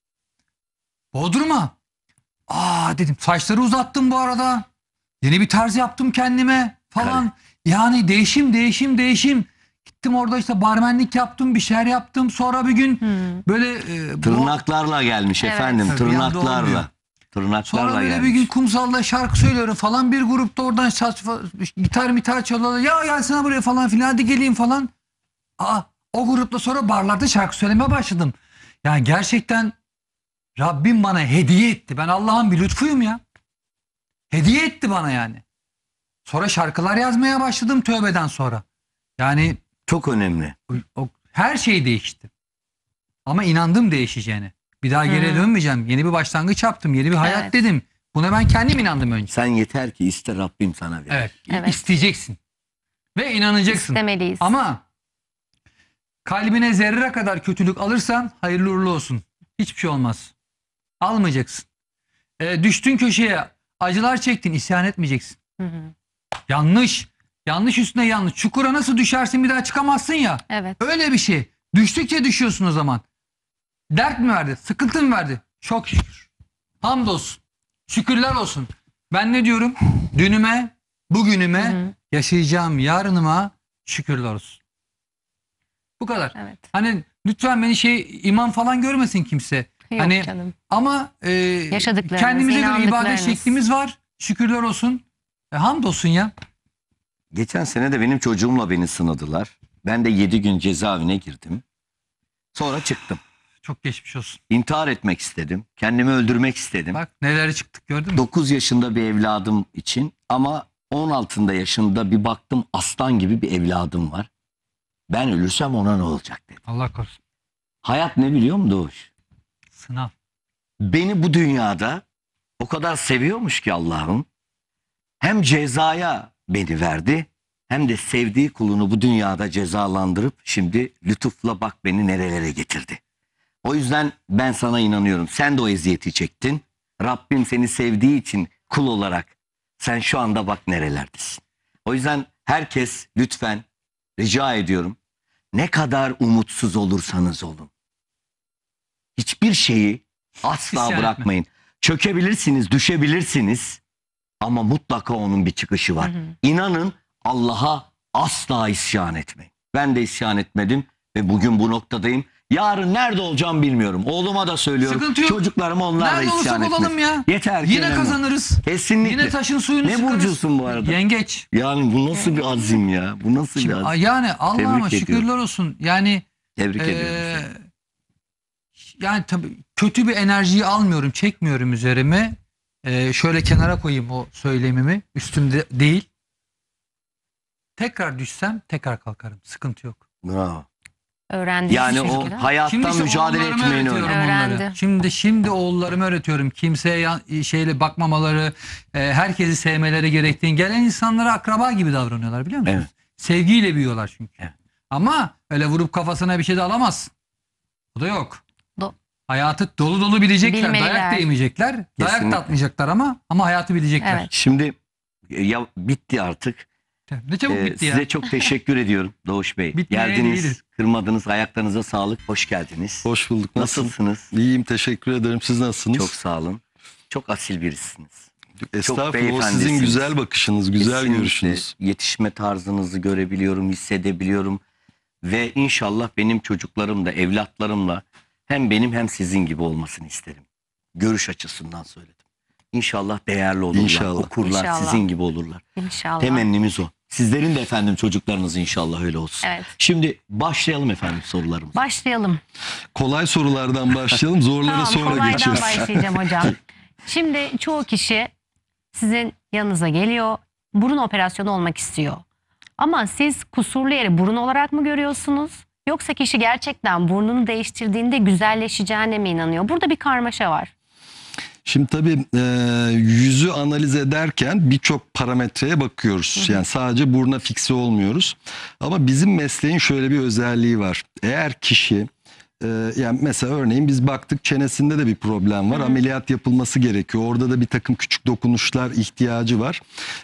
Bodrum'a. Dedim saçları uzattım bu arada. Yeni bir tarz yaptım kendime falan. Yani değişim. Gittim orada işte barmenlik yaptım, bir şeyler yaptım. Sonra bir gün böyle Tırnaklarla gelmiş Evet. efendim. Tabii, bir anda olmuyor. Tırnaklarla. Tırnaklarla sonra böyle gelmiş. bir gün kumsalda şarkı söylüyorum falan. Bir grupta oradan gitar çalıyorlar. Ya gelsene buraya falan filan hadi geleyim falan. O grupla sonra barlarda şarkı söylemeye başladım. Yani gerçekten Rabbim bana hediye etti. Ben Allah'ın bir lütfuyum ya. Hediye etti bana yani. Sonra şarkılar yazmaya başladım tövbeden sonra. Yani Çok önemli. her şey değişti. Ama inandım değişeceğine. Bir daha geriye dönmeyeceğim. Yeni bir başlangıç yaptım. Yeni bir hayat Evet. dedim. Buna ben kendim inandım önce. Sen yeter ki iste Rabbim sana verir. Evet. Evet. İsteyeceksin. Ve inanacaksın. İstemeliyiz. Ama kalbine zerre kadar kötülük alırsan hayırlı uğurlu olsun. Hiçbir şey olmaz. Almayacaksın. Düştün köşeye acılar çektin isyan etmeyeceksin. Yanlış. Yanlış üstüne yanlış. Çukura nasıl düşersin bir daha çıkamazsın ya. Evet. Öyle bir şey. Düştükçe düşüyorsun o zaman. Dert mi verdi? Sıkıntı mı verdi? Çok şükür. Hamdolsun. Şükürler olsun. Ben ne diyorum? Dünüme, bugünüme, yaşayacağım yarınıma şükürler olsun. Bu kadar. Evet. Hani lütfen beni imam falan görmesin kimse. Yok hani canım. ama Yaşadıklarınız, kendimize göre ibadet inandıklarınız. şeklimiz var. Şükürler olsun. Hamdolsun ya. Geçen sene de benim çocuğumla beni sınadılar. Ben de 7 gün cezaevine girdim. Sonra çıktım. Çok geçmiş olsun. İntihar etmek istedim. Kendimi öldürmek istedim. Bak neler çıktık gördün mü? 9 yaşında bir evladım için ama 16 yaşında bir baktım aslan gibi bir evladım var. Ben ölürsem ona ne olacak dedim. Allah korusun. Hayat ne biliyor musun Doğuş? Sınav. Beni bu dünyada o kadar seviyormuş ki Allah'ım. Hem cezaya beni verdi hem de sevdiği kulunu bu dünyada cezalandırıp şimdi lütufla bak beni nerelere getirdi. O yüzden ben sana inanıyorum. Sen de o eziyeti çektin. Rabbim seni sevdiği için kul olarak sen şu anda bak nerelerdesin. O yüzden herkes lütfen rica ediyorum. Ne kadar umutsuz olursanız olun. Hiçbir şeyi asla İsyan bırakmayın. Çökebilirsiniz, düşebilirsiniz ama mutlaka onun bir çıkışı var. İnanın Allah'a asla isyan etmeyin. Ben de isyan etmedim ve bugün bu noktadayım. Yarın nerede olacağım bilmiyorum. Oğluma da söylüyorum. Sıkıntı yok. Çocuklarım onlar da Nerede isyan olursak olalım etmesin. ya. Yeter ki Yine önemli. kazanırız. Kesinlikle. Yine taşın suyunu Ne sıkarız. burcusun bu arada? Yengeç. Yani bu nasıl bir azim ya? Bu nasıl bir azim? Yani Allah'ıma Tebrik şükürler ediyorum. olsun. Yani Tebrik ediyorum. seni. yani tabii kötü bir enerjiyi almıyorum, çekmiyorum üzerime. Şöyle kenara koyayım o söylemimi. Üstümde değil. Tekrar düşsem tekrar kalkarım. Sıkıntı yok. Bravo. Öğrendiğiniz Yani için o kere. hayattan işte mücadele oğullarıma etmeyin öğretiyorum öyle. onları. Öğrendi. Şimdi oğullarıma öğretiyorum. Kimseye şeyle bakmamaları, herkesi sevmeleri gerektiğini. Gelen insanlara akraba gibi davranıyorlar biliyor musunuz? Evet. Sevgiyle büyüyorlar çünkü. Evet. Ama öyle vurup kafasına bir şey de alamazsın. O da yok. Hayatı dolu dolu bilecekler. Bilmeliler. Dayak da yemeyecekler. Dayak Kesinlikle. da atmayacaklar ama hayatı bilecekler. Evet. Şimdi ya bitti artık. Ne çabuk bitti ya. Size çok teşekkür ediyorum Doğuş Bey. Bitmeye Geldiniz, değiliz. kırmadınız, ayaklarınıza sağlık. Hoş geldiniz. Hoş bulduk. Nasılsınız? İyiyim, teşekkür ederim. Siz nasılsınız? Çok sağ olun. Çok asil birisiniz. Estağfurullah. O beyefendisiniz. sizin güzel bakışınız, güzel Kesinlikle görüşünüz. Yetişme tarzınızı görebiliyorum, hissedebiliyorum. Ve inşallah benim çocuklarım da, evlatlarımla hem benim hem sizin gibi olmasını isterim. Görüş açısından söyledim. İnşallah değerli olurlar, İnşallah. okurlar, İnşallah. sizin gibi olurlar. İnşallah. Temennimiz o. Sizlerin de efendim çocuklarınız inşallah öyle olsun. Evet. Şimdi başlayalım efendim sorularımıza. Başlayalım. Kolay sorulardan başlayalım, zorlara Tamam, sonra kolaydan geçeriz. başlayacağım hocam. Şimdi çoğu kişi sizin yanınıza geliyor. Burun operasyonu olmak istiyor. Ama siz kusurlu yeri burun olarak mı görüyorsunuz? Yoksa kişi gerçekten burnunu değiştirdiğinde güzelleşeceğine mi inanıyor? Burada bir karmaşa var. Şimdi tabii yüzü analiz ederken birçok parametreye bakıyoruz. Yani sadece buruna fikse olmuyoruz. Ama bizim mesleğin şöyle bir özelliği var. Eğer kişi yani mesela örneğin biz baktık çenesinde de bir problem var. Ameliyat yapılması gerekiyor. Orada da bir takım küçük dokunuşlar ihtiyacı var.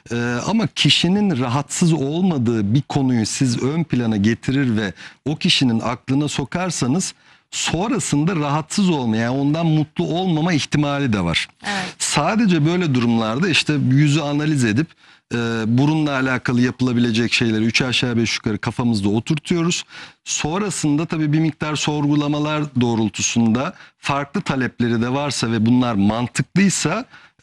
Ama kişinin rahatsız olmadığı bir konuyu siz ön plana getirir ve o kişinin aklına sokarsanız sonrasında rahatsız olma, yani ondan mutlu olmama ihtimali de var. Evet. Sadece böyle durumlarda işte yüzü analiz edip burunla alakalı yapılabilecek şeyleri 3 aşağı 5 yukarı kafamızda oturtuyoruz. Sonrasında tabii bir miktar sorgulamalar doğrultusunda farklı talepleri de varsa ve bunlar mantıklıysa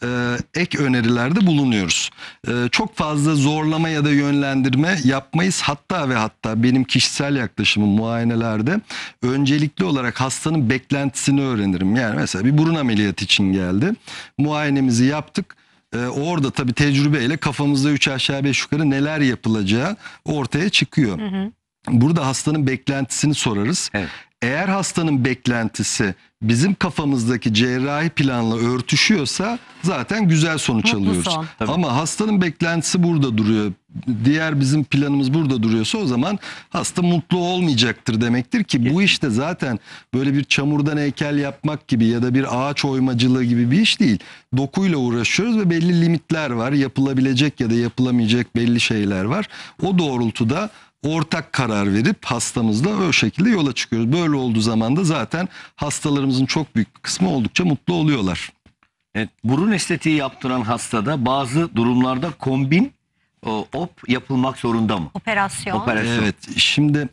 ek önerilerde bulunuyoruz. Çok fazla zorlama ya da yönlendirme yapmayız. Hatta ve hatta benim kişisel yaklaşımım muayenelerde öncelikli olarak hastanın beklentisini öğrenirim. Yani mesela bir burun ameliyatı için geldi. Muayenemizi yaptık. Orada tabii tecrübeyle kafamızda 3 aşağı 5 yukarı neler yapılacağı ortaya çıkıyor. Burada hastanın beklentisini sorarız. Evet. Eğer hastanın beklentisi bizim kafamızdaki cerrahi planla örtüşüyorsa zaten güzel sonuç Mutlu alıyoruz. son. Ama hastanın beklentisi burada duruyor. Diğer bizim planımız burada duruyorsa o zaman hasta mutlu olmayacaktır demektir ki bu işte zaten böyle bir çamurdan heykel yapmak gibi ya da bir ağaç oymacılığı gibi bir iş değil. Dokuyla uğraşıyoruz ve belli limitler var. Yapılabilecek ya da yapılamayacak belli şeyler var. O doğrultuda ortak karar verip hastamızla o şekilde yola çıkıyoruz. Böyle olduğu zaman da zaten hastalarımızın çok büyük bir kısmı oldukça mutlu oluyorlar. Evet, burun estetiği yaptıran hastada bazı durumlarda kombin op yapılmak zorunda mı? Operasyon. Operasyon. Evet, şimdi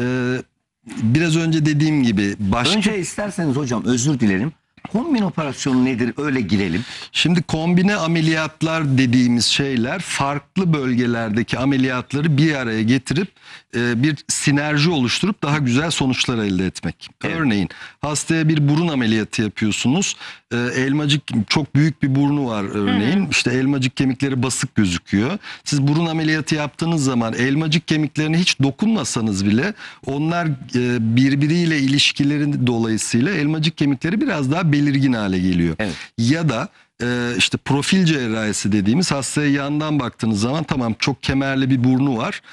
biraz önce dediğim gibi Önce isterseniz hocam özür dilerim. Kombin operasyonu nedir? Öyle girelim. Şimdi kombine ameliyatlar dediğimiz şeyler farklı bölgelerdeki ameliyatları bir araya getirip bir sinerji oluşturup daha güzel sonuçlar elde etmek. Evet. Örneğin hastaya bir burun ameliyatı yapıyorsunuz. Elmacık çok büyük bir burnu var örneğin. İşte elmacık kemikleri basık gözüküyor. Siz burun ameliyatı yaptığınız zaman elmacık kemiklerine hiç dokunmasanız bile onlar birbiriyle ilişkileri dolayısıyla elmacık kemikleri biraz daha belirgin hale geliyor. Evet. Ya da işte profil cerrahisi dediğimiz hastaya yandan baktığınız zaman tamam çok kemerli bir burnu var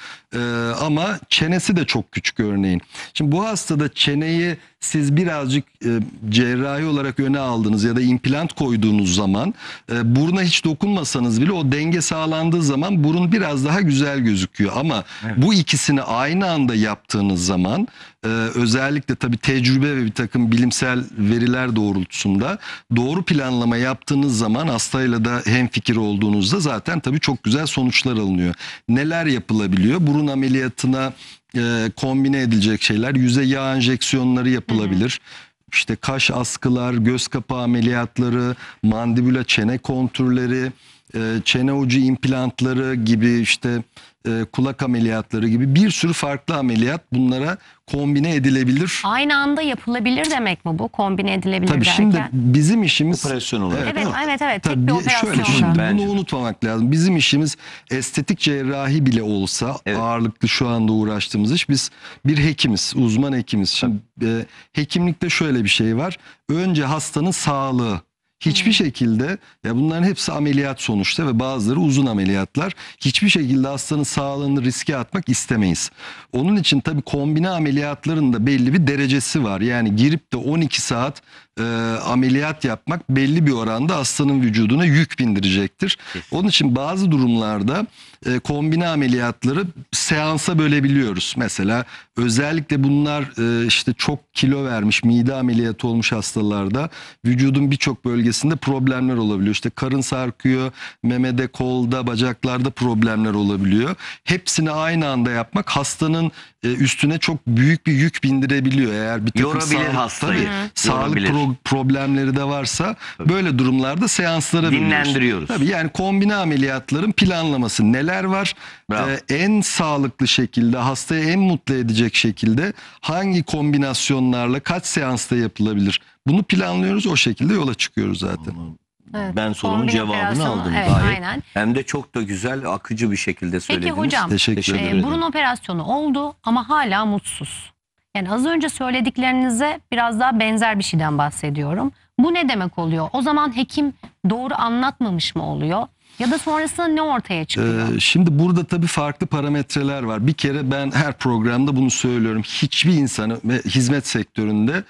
ama çenesi de çok küçük örneğin. Şimdi bu hastada çeneyi siz birazcık cerrahi olarak öne aldınız ya da implant koyduğunuz zaman buruna hiç dokunmasanız bile o denge sağlandığı zaman burun biraz daha güzel gözüküyor. Ama bu ikisini aynı anda yaptığınız zaman özellikle tabii tecrübe ve bir takım bilimsel veriler doğrultusunda doğru planlama yaptığınız zaman hastayla da hemfikir olduğunuzda zaten tabii çok güzel sonuçlar alınıyor. Neler yapılabiliyor? Burun ameliyatına kombine edilecek şeyler, yüze yağ enjeksiyonları yapılabilir. İşte kaş askılar, göz kapağı ameliyatları, mandibula çene kontürleri, çene ucu implantları gibi işte kulak ameliyatları gibi bir sürü farklı ameliyat bunlara kombine edilebilir. Aynı anda yapılabilir demek mi bu? Kombine edilebilir Tabii derken. şimdi bizim işimiz Operasyon olarak. Evet, tek Tabii bir operasyon. şöyle şimdi Bence. bunu unutmamak lazım. Bizim işimiz estetik cerrahi bile olsa Evet. ağırlıklı şu anda uğraştığımız iş biz bir hekimiz, uzman hekimiz. Şimdi hekimlikte şöyle bir şey var. Önce hastanın sağlığı. Hiçbir şekilde ya bunların hepsi ameliyat sonuçta ve bazıları uzun ameliyatlar. Hiçbir şekilde hastanın sağlığını riske atmak istemeyiz. Onun için tabii kombine ameliyatların da belli bir derecesi var. Yani girip de 12 saat ameliyat yapmak belli bir oranda hastanın vücuduna yük bindirecektir. Onun için bazı durumlarda kombine ameliyatları seansa bölebiliyoruz. Mesela özellikle bunlar işte çok kilo vermiş, mide ameliyatı olmuş hastalarda vücudun birçok bölgesinde problemler olabiliyor. İşte karın sarkıyor, memede, kolda, bacaklarda problemler olabiliyor. Hepsini aynı anda yapmak hastanın üstüne çok büyük bir yük bindirebiliyor. Eğer bir takım Yorabilir hastayı. sağlık Yorabilir. problemleri de varsa böyle durumlarda seanslara bölüyoruz. Dinlendiriyoruz. Tabii yani kombine ameliyatların planlaması neler var? Bravo. En sağlıklı şekilde hastayı en mutlu edecek şekilde hangi kombinasyonlarla kaç seansta yapılabilir? Bunu planlıyoruz, o şekilde yola çıkıyoruz zaten. Evet, Ben sorumun kombine cevabını operasyonu, aldım evet, gayet. aynen. Hem de çok da güzel, akıcı bir şekilde söylediniz. Peki hocam, Teşekkür ederim. burun operasyonu oldu ama hala mutsuz. Yani az önce söylediklerinize biraz daha benzer bir şeyden bahsediyorum. Bu ne demek oluyor? O zaman hekim doğru anlatmamış mı oluyor? Ya da sonrasında ne ortaya çıkıyor? Şimdi burada tabii farklı parametreler var. Bir kere ben her programda bunu söylüyorum. Hiçbir insanı ve hizmet sektöründe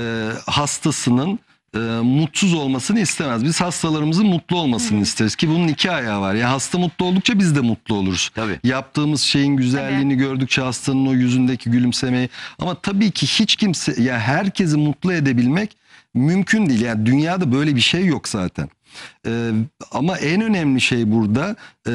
hastasının mutsuz olmasını istemez. Biz hastalarımızın mutlu olmasını isteriz ki bunun iki ayağı var. Yani hasta mutlu oldukça biz de mutlu oluruz. Tabii. Yaptığımız şeyin güzelliğini gördükçe hastanın o yüzündeki gülümsemeyi. Ama tabii ki hiç kimse ya herkesi mutlu edebilmek mümkün değil. Yani dünyada böyle bir şey yok zaten. Ama en önemli şey burada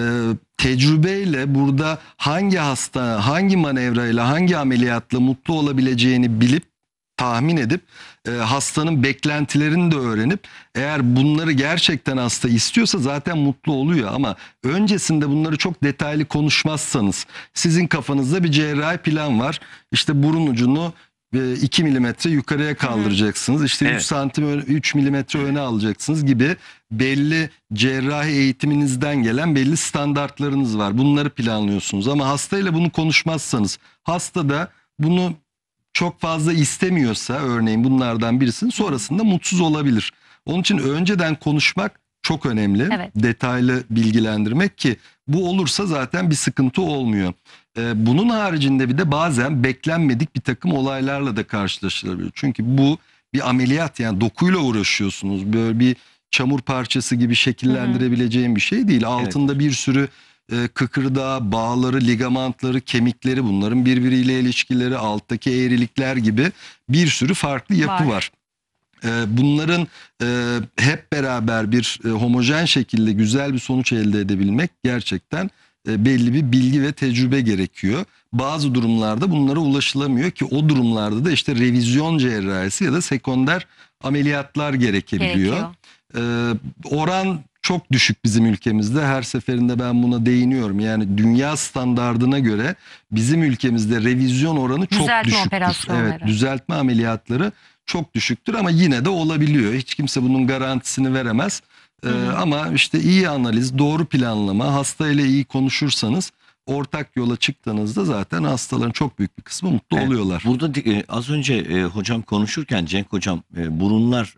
tecrübeyle burada hangi hasta hangi manevrayla hangi ameliyatla mutlu olabileceğini bilip tahmin edip hastanın beklentilerini de öğrenip eğer bunları gerçekten hasta istiyorsa zaten mutlu oluyor. Ama öncesinde bunları çok detaylı konuşmazsanız sizin kafanızda bir cerrahi plan var. İşte burun ucunu 2 milimetre yukarıya kaldıracaksınız. İşte Evet. 3 santim 3 milimetre öne alacaksınız gibi belli cerrahi eğitiminizden gelen belli standartlarınız var. Bunları planlıyorsunuz ama hastayla bunu konuşmazsanız hasta da bunu çok fazla istemiyorsa örneğin bunlardan birisinin sonrasında mutsuz olabilir. Onun için önceden konuşmak çok önemli. Evet. Detaylı bilgilendirmek ki bu olursa zaten bir sıkıntı olmuyor. Bunun haricinde bir de bazen beklenmedik bir takım olaylarla da karşılaşılabilir. Çünkü bu bir ameliyat, yani dokuyla uğraşıyorsunuz. Böyle bir çamur parçası gibi şekillendirebileceğim bir şey değil. Altında bir sürü kıkırdağı, bağları, ligamantları, kemikleri, bunların birbiriyle ilişkileri, alttaki eğrilikler gibi bir sürü farklı yapı var. Bunların hep beraber bir homojen şekilde güzel bir sonuç elde edebilmek gerçekten belli bir bilgi ve tecrübe gerekiyor. Bazı durumlarda bunlara ulaşılamıyor ki o durumlarda da işte revizyon cerrahisi ya da sekonder ameliyatlar gerekebiliyor. Oran çok düşük bizim ülkemizde. Her seferinde ben buna değiniyorum. Yani dünya standardına göre bizim ülkemizde revizyon oranı çok Düzeltme düşüktür. operasyonları. Evet, düzeltme ameliyatları çok düşüktür ama yine de olabiliyor. Hiç kimse bunun garantisini veremez. Ama işte iyi analiz, doğru planlama, hastayla iyi konuşursanız ortak yola çıktığınızda zaten hastaların çok büyük bir kısmı mutlu oluyorlar. Burada az önce hocam konuşurken Cenk hocam burunlar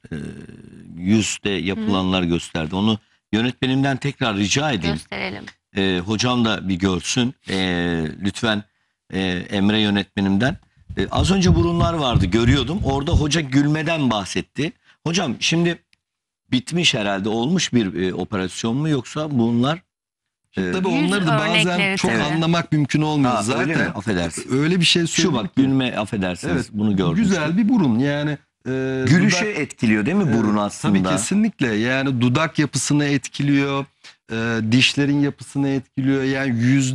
yüzde yapılanlar gösterdi. Onu yönetmenimden tekrar rica edeyim. Gösterelim. Hocam da bir görsün. Lütfen Emre yönetmenimden. Az önce burunlar vardı, görüyordum. Orada hoca gülmeden bahsetti. Hocam şimdi bitmiş herhalde, olmuş bir operasyon mu yoksa bunlar? Tabii onları da bazen örnekleri çok tabii. anlamak mümkün olmuyor Ha, zaten. öyle mi? Affedersin. Öyle bir şey Şu söyleyeyim bak, ki. gülme, affedersiniz, Evet, bunu gördüm. güzel bir burun yani. Gülüşü dudak- etkiliyor değil mi burun aslında? Tabii kesinlikle, yani dudak yapısını etkiliyor, dişlerin yapısını etkiliyor. Yani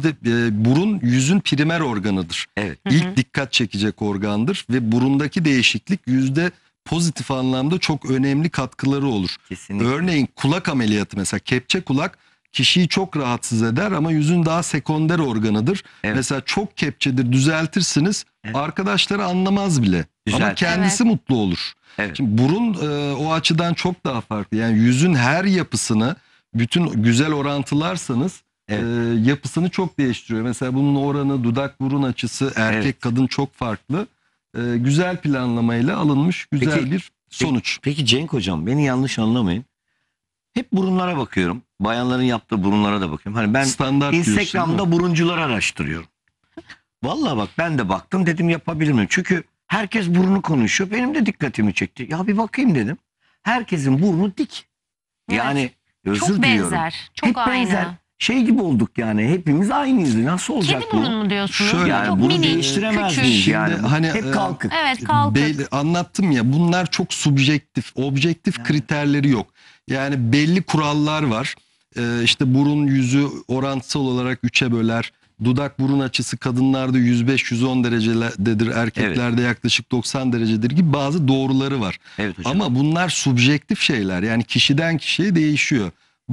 burun yüzün primer organıdır. Evet. İlk dikkat çekecek organdır ve burundaki değişiklik yüzde pozitif anlamda çok önemli katkıları olur. Kesinlikle. Örneğin kulak ameliyatı, mesela kepçe kulak kişiyi çok rahatsız eder ama yüzün daha sekonder organıdır. Evet. Mesela çok kepçedir, düzeltirsiniz, Evet. arkadaşları anlamaz bile. Ama Düzelt. kendisi mutlu olur. Evet. Şimdi burun o açıdan çok daha farklı. Yani yüzün her yapısını bütün güzel orantılarsanız yapısını çok değiştiriyor. Mesela bunun oranı, dudak burun açısı erkek Evet. kadın çok farklı. Güzel planlamayla alınmış güzel Peki- bir sonuç. Peki Cenk hocam, beni yanlış anlamayın. Hep burunlara bakıyorum. Bayanların yaptığı burunlara da bakıyorum. Hani ben Standart diyorsun, değil Instagram'da mi? buruncular araştırıyorum. Vallahi bak, ben de baktım, dedim yapabilir miyim? Çünkü herkes burnu konuşuyor. Benim de dikkatimi çekti. Ya bir bakayım dedim. Herkesin burnu dik. Yani özür Çok diliyorum. benzer. Çok Hep aynı. benzer. Şey gibi olduk yani. Hepimiz aynıyız. Nasıl olacak Kedi bu? burnu mu diyorsunuz? Şöyle, Yani Çok bunu minik, değiştiremez küçük. miyiz Şimdi yani? hani, Hep kalkık. Evet, kalkık. Anlattım ya, bunlar çok subjektif, objektif kriterleri yok. Yani belli kurallar var. İşte burun yüzü orantısal olarak 3'e böler. Dudak burun açısı kadınlarda 105-110 derecededir, erkeklerde yaklaşık 90 derecedir gibi bazı doğruları var. Evet hocam. Ama bunlar subjektif şeyler, yani kişiden kişiye değişiyor.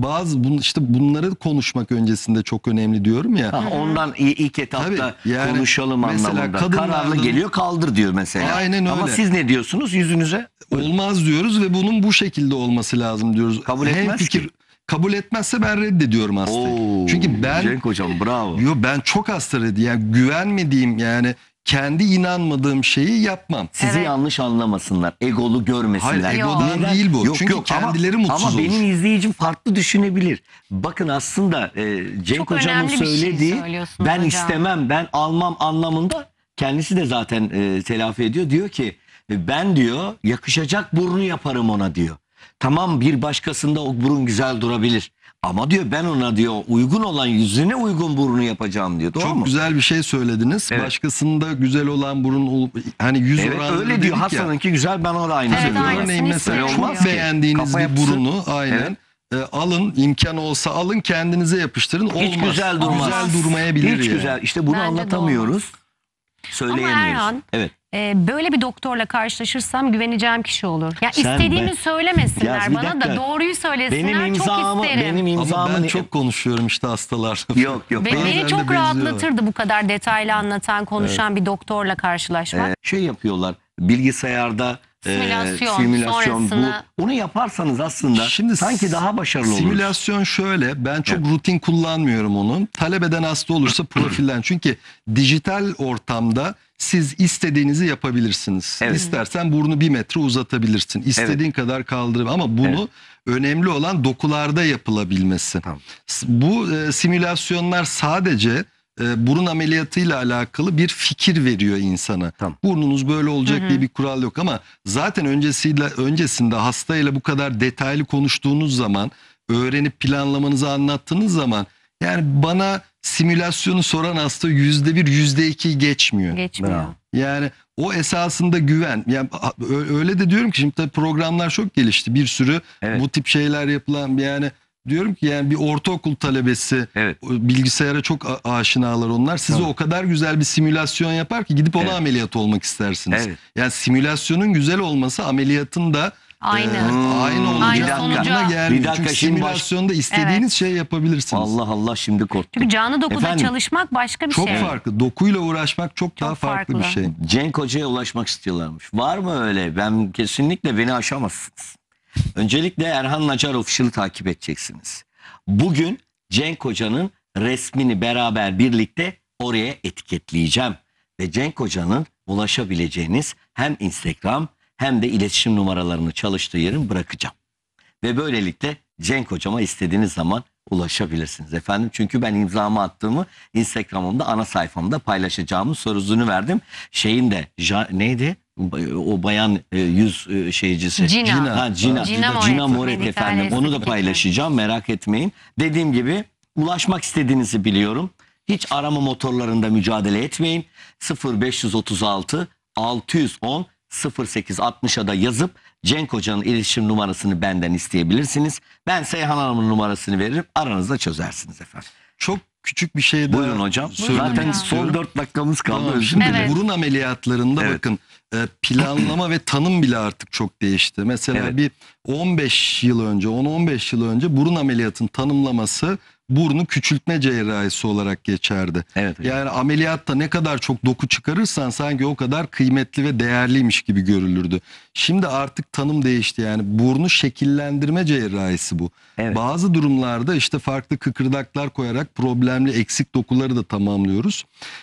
İşte bunları konuşmak öncesinde çok önemli diyorum ya. Ha, ondan ilk etapta Tabii, yani konuşalım mesela anlamında. kadınlarda- Kararlı geliyor, kaldır diyor mesela. Aynen Ama öyle. siz ne diyorsunuz yüzünüze? Olmaz diyoruz ve bunun bu şekilde olması lazım diyoruz. Kabul etmez ki. Kabul etmezse ben reddediyorum hastayı. Oo, Çünkü Cenk hocam bravo. ben çok hasta reddediyorum. Yani güvenmediğim, yani kendi inanmadığım şeyi yapmam. Sizi Evet. yanlış anlamasınlar. Egolu görmesinler. Hayır, egodan Neden? değil bu. Yok, Çünkü yok, kendileri ama, mutsuz ama olur. benim izleyicim farklı düşünebilir. Bakın aslında Cenk Çok hocamın önemli bir şey söylediği söylüyorsunuz ben hocam. istemem, ben almam anlamında kendisi de zaten telafi ediyor. Diyor ki ben diyor yakışacak burnu yaparım ona diyor. Tamam, bir başkasında o burun güzel durabilir. Ama diyor ben ona diyor uygun olan, yüzüne uygun burnu yapacağım diyor. Doğru Çok mu? güzel bir şey söylediniz. Evet. Başkasında güzel olan burun, hani yüz Evet, oranları öyle diyor. dedik ya. Hasan'ınki güzel, ben ona da aynı Evet, söylüyorum. aynısını Örneğin mesela isterim çok diyor. beğendiğiniz Kafa bir yapısı. burunu aynen alın, imkan olsa alın, kendinize yapıştırın. Hiç Olmaz. güzel durmaz. Güzel durmayabilir Hiç yani. güzel. İşte bunu Bence de anlatamıyoruz. Ama Söyleyemiyoruz. Erhan, Evet. böyle bir doktorla karşılaşırsam güveneceğim kişi olur. Ya Sen istediğimi ben- söylemesinler Ya bir bana dakika. da doğruyu söylesinler. Benim imzamı, çok isterim. benim Ama imzamı ben çok konuşuyorum işte hastalarla. yok. Beni Bazen de çok benziyorlar. rahatlatırdı bu kadar detaylı anlatan, konuşan bir doktorla karşılaşmak. Şey yapıyorlar. Bilgisayarda Simülasyon, sonrasını- onu yaparsanız aslında Şimdi sanki daha başarılı olur. simülasyon şöyle, ben çok rutin kullanmıyorum onu. Talep eden hasta olursa profilden. Çünkü dijital ortamda siz istediğinizi yapabilirsiniz. Evet. İstersen burnu 1 metre uzatabilirsin. İstediğin kadar kaldırabilirsin. Ama bunu önemli olan dokularda yapılabilmesi. Tamam. Bu simülasyonlar sadece burun ameliyatıyla alakalı bir fikir veriyor insana. Tamam. Burnunuz böyle olacak diye bir kural yok ama zaten öncesinde hastayla bu kadar detaylı konuştuğunuz zaman, öğrenip planlamanızı anlattığınız zaman, yani bana simülasyonu soran hasta %1, %2 geçmiyor. Geçmiyor. Bravo. Yani o esasında güven. Yani öyle de diyorum ki şimdi tabii programlar çok gelişti. Bir sürü Evet. bu tip şeyler yapılan, yani diyorum ki yani bir ortaokul talebesi Evet. bilgisayara çok aşinalar onlar. Size Tamam. o kadar güzel bir simülasyon yapar ki gidip ona Evet. ameliyat olmak istersiniz. Evet. Yani simülasyonun güzel olması ameliyatın da Aynı. aynı olacağı Aynı anlamına sonuca. gelmiyor. Bir dakika, Çünkü şimdi simülasyonda istediğiniz şeyi yapabilirsiniz. Allah Allah, şimdi korktum. Çünkü canlı dokuda Efendim? çalışmak başka bir Çok şey. farklı. Dokuyla uğraşmak çok daha farklı bir farklı. şey. Cenk Hoca'ya ulaşmak istiyorlarmış. Var mı öyle? Ben kesinlikle, beni aşamazsınız. Öncelikle Erhan Nacar Official'ı takip edeceksiniz. Bugün Cenk Hoca'nın resmini beraber birlikte oraya etiketleyeceğim. Ve Cenk Hoca'nın ulaşabileceğiniz hem Instagram hem de iletişim numaralarını çalıştığı yerin bırakacağım. Ve böylelikle Cenk Hocama istediğiniz zaman ulaşabilirsiniz efendim. Çünkü ben imzamı attığımı Instagram'ımda, ana sayfamda paylaşacağımın sözünü verdim. Şeyin de neydi? O bayan yüz şeycisi. Cina. Ha, Cina. Cina Moret. Cina Moret Medikal efendim. Onu da estetik paylaşacağım, merak etmeyin. Dediğim gibi ulaşmak istediğinizi biliyorum. Hiç arama motorlarında mücadele etmeyin. 0536 610 0860'a da yazıp Cenk Hoca'nın iletişim numarasını benden isteyebilirsiniz. Ben Seyhan Hanım'ın numarasını veririm. Aranızda çözersiniz efendim. Çok küçük bir şey daha Buyurun hocam. söylemek Zaten istiyorum. son 4 dakikamız kaldı. Tamam, Özür şimdi dilerim. Evet. burun ameliyatlarında Evet. bakın planlama ve tanım bile artık çok değişti. Mesela Evet. bir 15 yıl önce, 10-15 yıl önce burun ameliyatın tanımlaması burnu küçültme cerrahisi olarak geçerdi. Evet hocam. Yani ameliyatta ne kadar çok doku çıkarırsan sanki o kadar kıymetli ve değerliymiş gibi görülürdü. Şimdi artık tanım değişti, yani burnu şekillendirme cerrahisi bu. Evet. Bazı durumlarda işte farklı kıkırdaklar koyarak problemli eksik dokuları da tamamlıyoruz.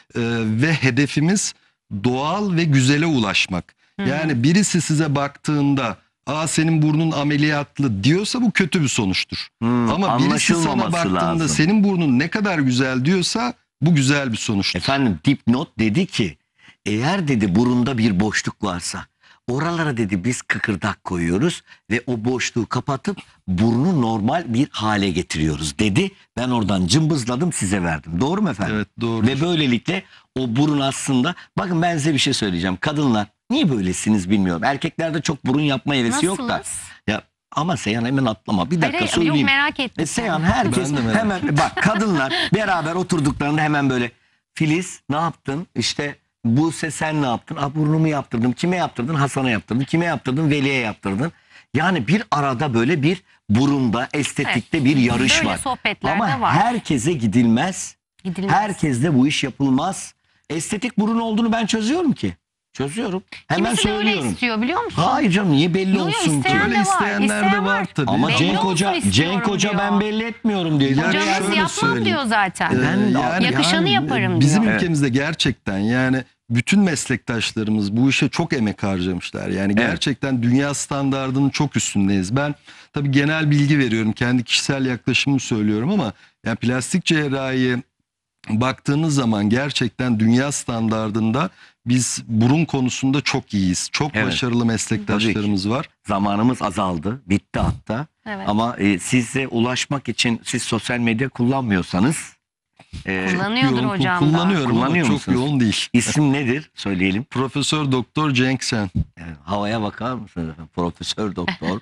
Ve hedefimiz doğal ve güzele ulaşmak. Yani birisi size baktığında senin burnun ameliyatlı diyorsa bu kötü bir sonuçtur. Ama birisi sana anlaşılmaması baktığında lazım. senin burnun ne kadar güzel diyorsa bu güzel bir sonuçtur. Efendim dipnot dedi ki, eğer dedi burunda bir boşluk varsa oralara dedi biz kıkırdak koyuyoruz ve o boşluğu kapatıp burnu normal bir hale getiriyoruz dedi. Ben oradan cımbızladım, size verdim. Doğru mu efendim? Evet, doğru. Ve böylelikle o burun aslında, bakın ben size bir şey söyleyeceğim. Kadınlar niye böylesiniz bilmiyorum. Erkeklerde çok burun yapma hevesi yok da. Nasılız? Ya ama Seyhan hemen atlama. Bir dakika Hayır, söyleyeyim. yok, merak ettim. Seyhan, herkes Ben de merak hemen bak, kadınlar beraber oturduklarında hemen böyle, Filiz ne yaptın? İşte Buse sen ne yaptın? Burnumu yaptırdım. Kime yaptırdın? Hasan'a yaptırdın. Kime yaptırdın? Veli'ye yaptırdın. Yani bir arada böyle bir burunda, estetikte bir yarış Böyle var. sohbetler Ama de var. herkese gidilmez. Gidilmez. Herkesle bu iş yapılmaz. Estetik burun olduğunu ben çözüyorum ki. Çözüyorum. Hemen Kimisi de öyle söylüyorum. istiyor, biliyor musun? Hayır canım, niye belli Yok, olsun ki? isteyen Öyle de var, isteyenler de isteyen var tabii. Ama Belli Cenk olsun Hoca, istiyorum Cenk Hoca diyor. ben belli etmiyorum diyor. Ya Yani Canınız şöyle yapmam söyleyeyim. diyor zaten. Yakışanı yaparım Bizim diyor. ülkemizde gerçekten yani bütün meslektaşlarımız bu işe çok emek harcamışlar. Yani gerçekten dünya standardının çok üstündeyiz. Ben tabii genel bilgi veriyorum, kendi kişisel yaklaşımımı söylüyorum ama yani plastik cerrahiye baktığınız zaman gerçekten dünya standardında biz burun konusunda çok iyiyiz. Çok Evet. başarılı meslektaşlarımız var. zamanımız azaldı. Bitti hatta. Evet. Ama size ulaşmak için siz sosyal medya kullanmıyorsanız Kullanıyordur Yoğun hocam da. kullanıyorum Kullanıyor ama çok musunuz? yoğun değil. isim nedir söyleyelim. Profesör Doktor Cenk Sen. Yani havaya bakar mısınız efendim? Profesör doktor.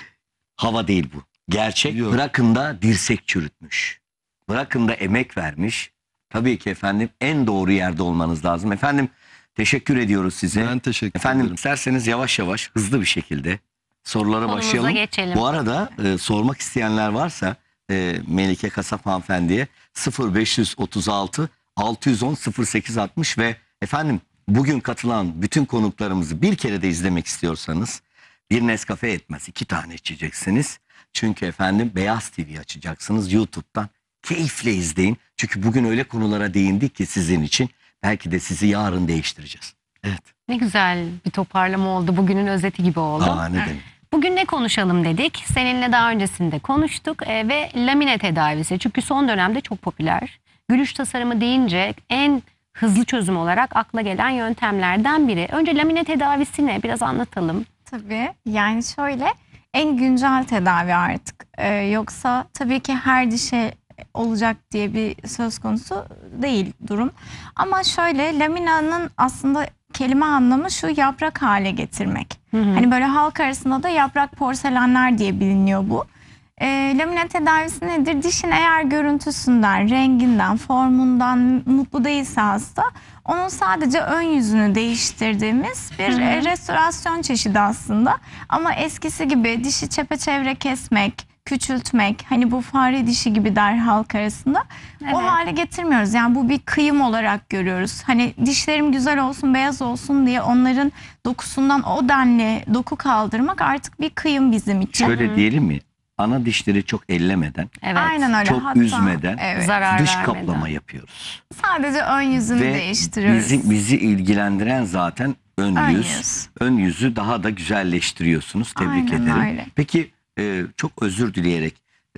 Hava değil bu. Gerçek. Yok. Bırakın da dirsek çürütmüş. Bırakın da emek vermiş. Tabii ki efendim en doğru yerde olmanız lazım. Efendim teşekkür ediyoruz size. Ben teşekkür Efendim ederim. isterseniz yavaş yavaş hızlı bir şekilde sorulara Konumuza başlayalım. geçelim. Bu arada sormak isteyenler varsa Melike Kasap hanımefendiye 0536 610 0860 ve efendim bugün katılan bütün konuklarımızı bir kere de izlemek istiyorsanız bir Nescafe etmez, 2 tane içeceksiniz. Çünkü efendim Beyaz TV açacaksınız YouTube'dan. Keyifle izleyin. Çünkü bugün öyle konulara değindik ki sizin için. Belki de sizi yarın değiştireceğiz. Evet. Ne güzel bir toparlama oldu. Bugünün özeti gibi oldu. Aa, ne demek? Bugün ne konuşalım dedik. Seninle daha öncesinde konuştuk ve lamine tedavisi. Çünkü son dönemde çok popüler. Gülüş tasarımı deyince en hızlı çözüm olarak akla gelen yöntemlerden biri. Önce lamine tedavisi ne? Biraz anlatalım. Tabii yani şöyle en güncel tedavi artık. Yoksa tabii ki her dişe olacak diye bir söz konusu değil durum. Ama şöyle laminanın aslında kelime anlamı şu yaprak hale getirmek. Hani böyle halk arasında da yaprak porselenler diye biliniyor bu. Lamine tedavisi nedir? Dişin eğer görüntüsünden, renginden, formundan mutlu değilse hasta, onun sadece ön yüzünü değiştirdiğimiz bir restorasyon çeşidi aslında. Ama eskisi gibi dişi çepeçevre kesmek, küçültmek, hani bu fare dişi gibi der halk arasında, o hale getirmiyoruz. Yani bu bir kıyım olarak görüyoruz. Hani dişlerim güzel olsun, beyaz olsun diye onların dokusundan o denli doku kaldırmak artık bir kıyım bizim için. Şöyle diyelim mi? Ana dişleri çok ellemeden, Evet. Aynen öyle. çok üzmeden, evet, Zarar dış vermeden. kaplama yapıyoruz. sadece ön yüzünü Ve değiştiriyoruz. bizi ilgilendiren zaten ön Ön yüz. yüz. Ön yüzü daha da güzelleştiriyorsunuz. Tebrik Aynen ederim. öyle. Peki çok özür dileyerek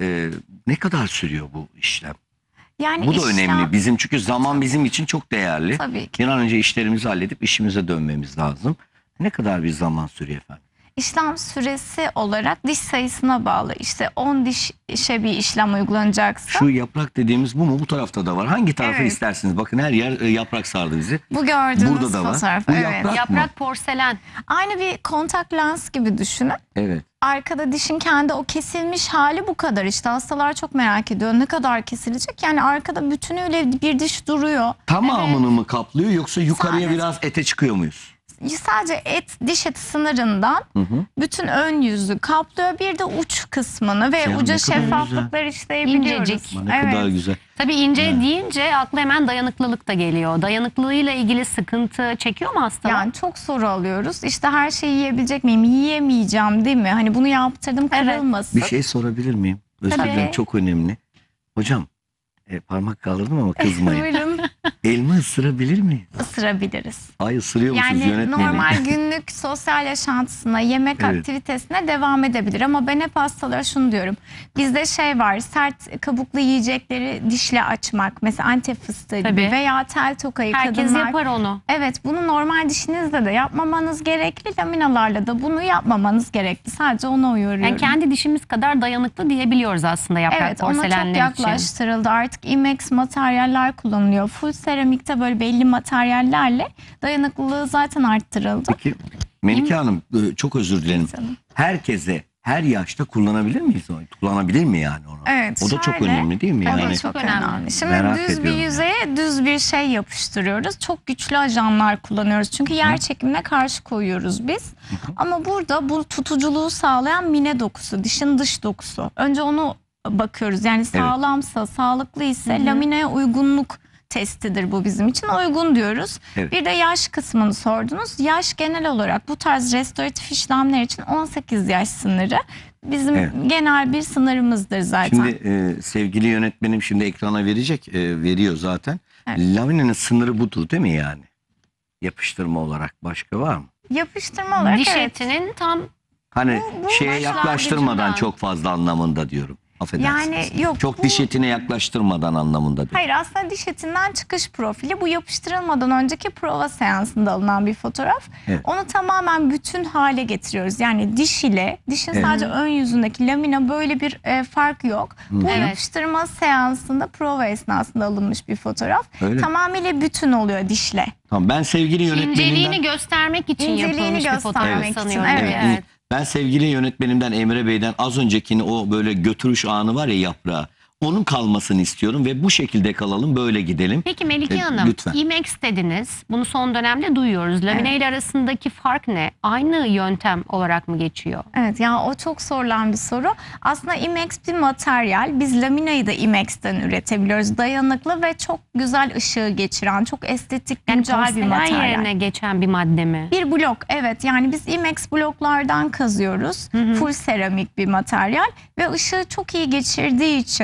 ne kadar sürüyor bu işlem? Yani Bu da işlem- önemli. Bizim çünkü zaman bizim için çok değerli. Tabii ki. Bir an önce işlerimizi halledip işimize dönmemiz lazım. Ne kadar bir zaman sürüyor efendim? İşlem süresi olarak diş sayısına bağlı. İşte 10 dişe bir işlem uygulanacaksa Şu yaprak dediğimiz bu mu? Bu tarafta da var. Hangi tarafa Evet. istersiniz? Bakın her yer yaprak sardı bizi. bu gördüğünüz Burada da var. fotoğraf. Bu Evet. yaprak- mı? Yaprak porselen. Aynı bir kontak lens gibi düşünün. Evet. Arkada dişin kendi o kesilmiş hali bu kadar. İşte hastalar çok merak ediyor. Ne kadar kesilecek? Yani arkada bütünüyle bir diş duruyor. Tamamını mı kaplıyor yoksa yukarıya Sadece. biraz ete çıkıyor muyuz? Sadece diş eti sınırından bütün ön yüzü kaplıyor. Bir de uç kısmını ve Ya ne uca kadar şeffaflıklar işleyebiliyoruz. İncecik. Ne Evet. kadar güzel. Tabii ince deyince akla hemen dayanıklılık da geliyor. Dayanıklılığıyla ilgili sıkıntı çekiyor mu hastalar? Yani çok soru alıyoruz. İşte her şeyi yiyebilecek miyim? Yiyemeyeceğim değil mi? Hani bunu yaptırdım kırılmasın. Bir şey sorabilir miyim? Özür Tabii. dilerim, çok önemli. Hocam parmak kaldırdım ama kızmayın. Buyurun, Elma ısırabilir miyiz? ısırabiliriz. Ay ısırıyor musunuz Yani yönetmenim? normal günlük sosyal yaşantısına, yemek Evet. aktivitesine devam edebilir. Ama ben hep hastalara şunu diyorum. Bizde şey var, sert kabuklu yiyecekleri dişle açmak. Mesela antep fıstığı gibi Tabii. veya tel tokayı Herkes kadınlar. yapar onu. Evet, bunu normal dişinizle de yapmamanız gerekli. Laminalarla da bunu yapmamanız gerekli. Sadece ona uyarıyorum. Yani kendi dişimiz kadar dayanıklı diyebiliyoruz aslında yaprak Evet, ona çok porselenler için. yaklaştırıldı. Artık IMEX materyaller kullanılıyor. Full seramikte böyle belli materyallerle dayanıklılığı zaten arttırıldı. Peki Melike Hanım çok özür dilerim. Canım. Herkese her yaşta kullanabilir miyiz onu? Kullanabilir mi yani onu? Evet, O da çok şöyle- önemli değil mi? Tabii Yani çok önemli. önemli. Şimdi Merak düz bir ediyorum yüzeye düz bir şey yapıştırıyoruz. Çok güçlü ajanlar kullanıyoruz. Çünkü yer çekimine karşı koyuyoruz biz. Ama burada bu tutuculuğu sağlayan mine dokusu, dişin dış dokusu. Önce onu bakıyoruz. Yani sağlamsa, sağlıklı ise lamineye uygunluk testidir bu bizim için. Uygun diyoruz. Evet. Bir de yaş kısmını sordunuz. Yaş genel olarak bu tarz restoratif işlemler için 18 yaş sınırı. Bizim Evet. genel bir sınırımızdır zaten. şimdi sevgili yönetmenim şimdi ekrana verecek. Veriyor zaten. Evet. Laminenin sınırı budur değil mi yani? Yapıştırma olarak başka var mı? Yapıştırma olarak Diş evet. etinin tam Hani bu şeye yaklaştırmadan başlangıcından. çok fazla anlamında diyorum. Affedersiniz. Yani yok, Çok bu- diş etine yaklaştırmadan anlamında diyorum. Hayır, aslında diş etinden çıkış profili. Bu yapıştırılmadan önceki prova seansında alınan bir fotoğraf. Evet. Onu tamamen bütün hale getiriyoruz. Yani diş ile dişin Evet. sadece ön yüzündeki lamina böyle bir fark yok. Bu Evet. yapıştırma seansında prova esnasında alınmış bir fotoğraf. Öyle. Tamamıyla bütün oluyor dişle. Tamam, ben sevgili inceliğini yönetmenimden İnceliğini göstermek için yapılmış bir fotoğraf göstermek için, sanıyorum. evet. Evet. Ben sevgili yönetmenimden Emre Bey'den az öncekini o böyle götürüş anı var ya yaprağı. Onun kalmasını istiyorum ve bu şekilde kalalım, böyle gidelim. Peki Melike Hanım, lütfen. IMEX dediniz. Bunu son dönemde duyuyoruz. Lamine ile arasındaki fark ne? Aynı yöntem olarak mı geçiyor? Evet, ya o çok sorulan bir soru. Aslında IMEX bir materyal. Biz laminayı da IMEX'ten üretebiliyoruz. Dayanıklı ve çok güzel ışığı geçiren, çok estetik, Yani güncel bir porselen materyal. yerine geçen bir madde mi? Bir blok, evet, yani biz IMEX bloklardan kazıyoruz. Full seramik bir materyal ve ışığı çok iyi geçirdiği için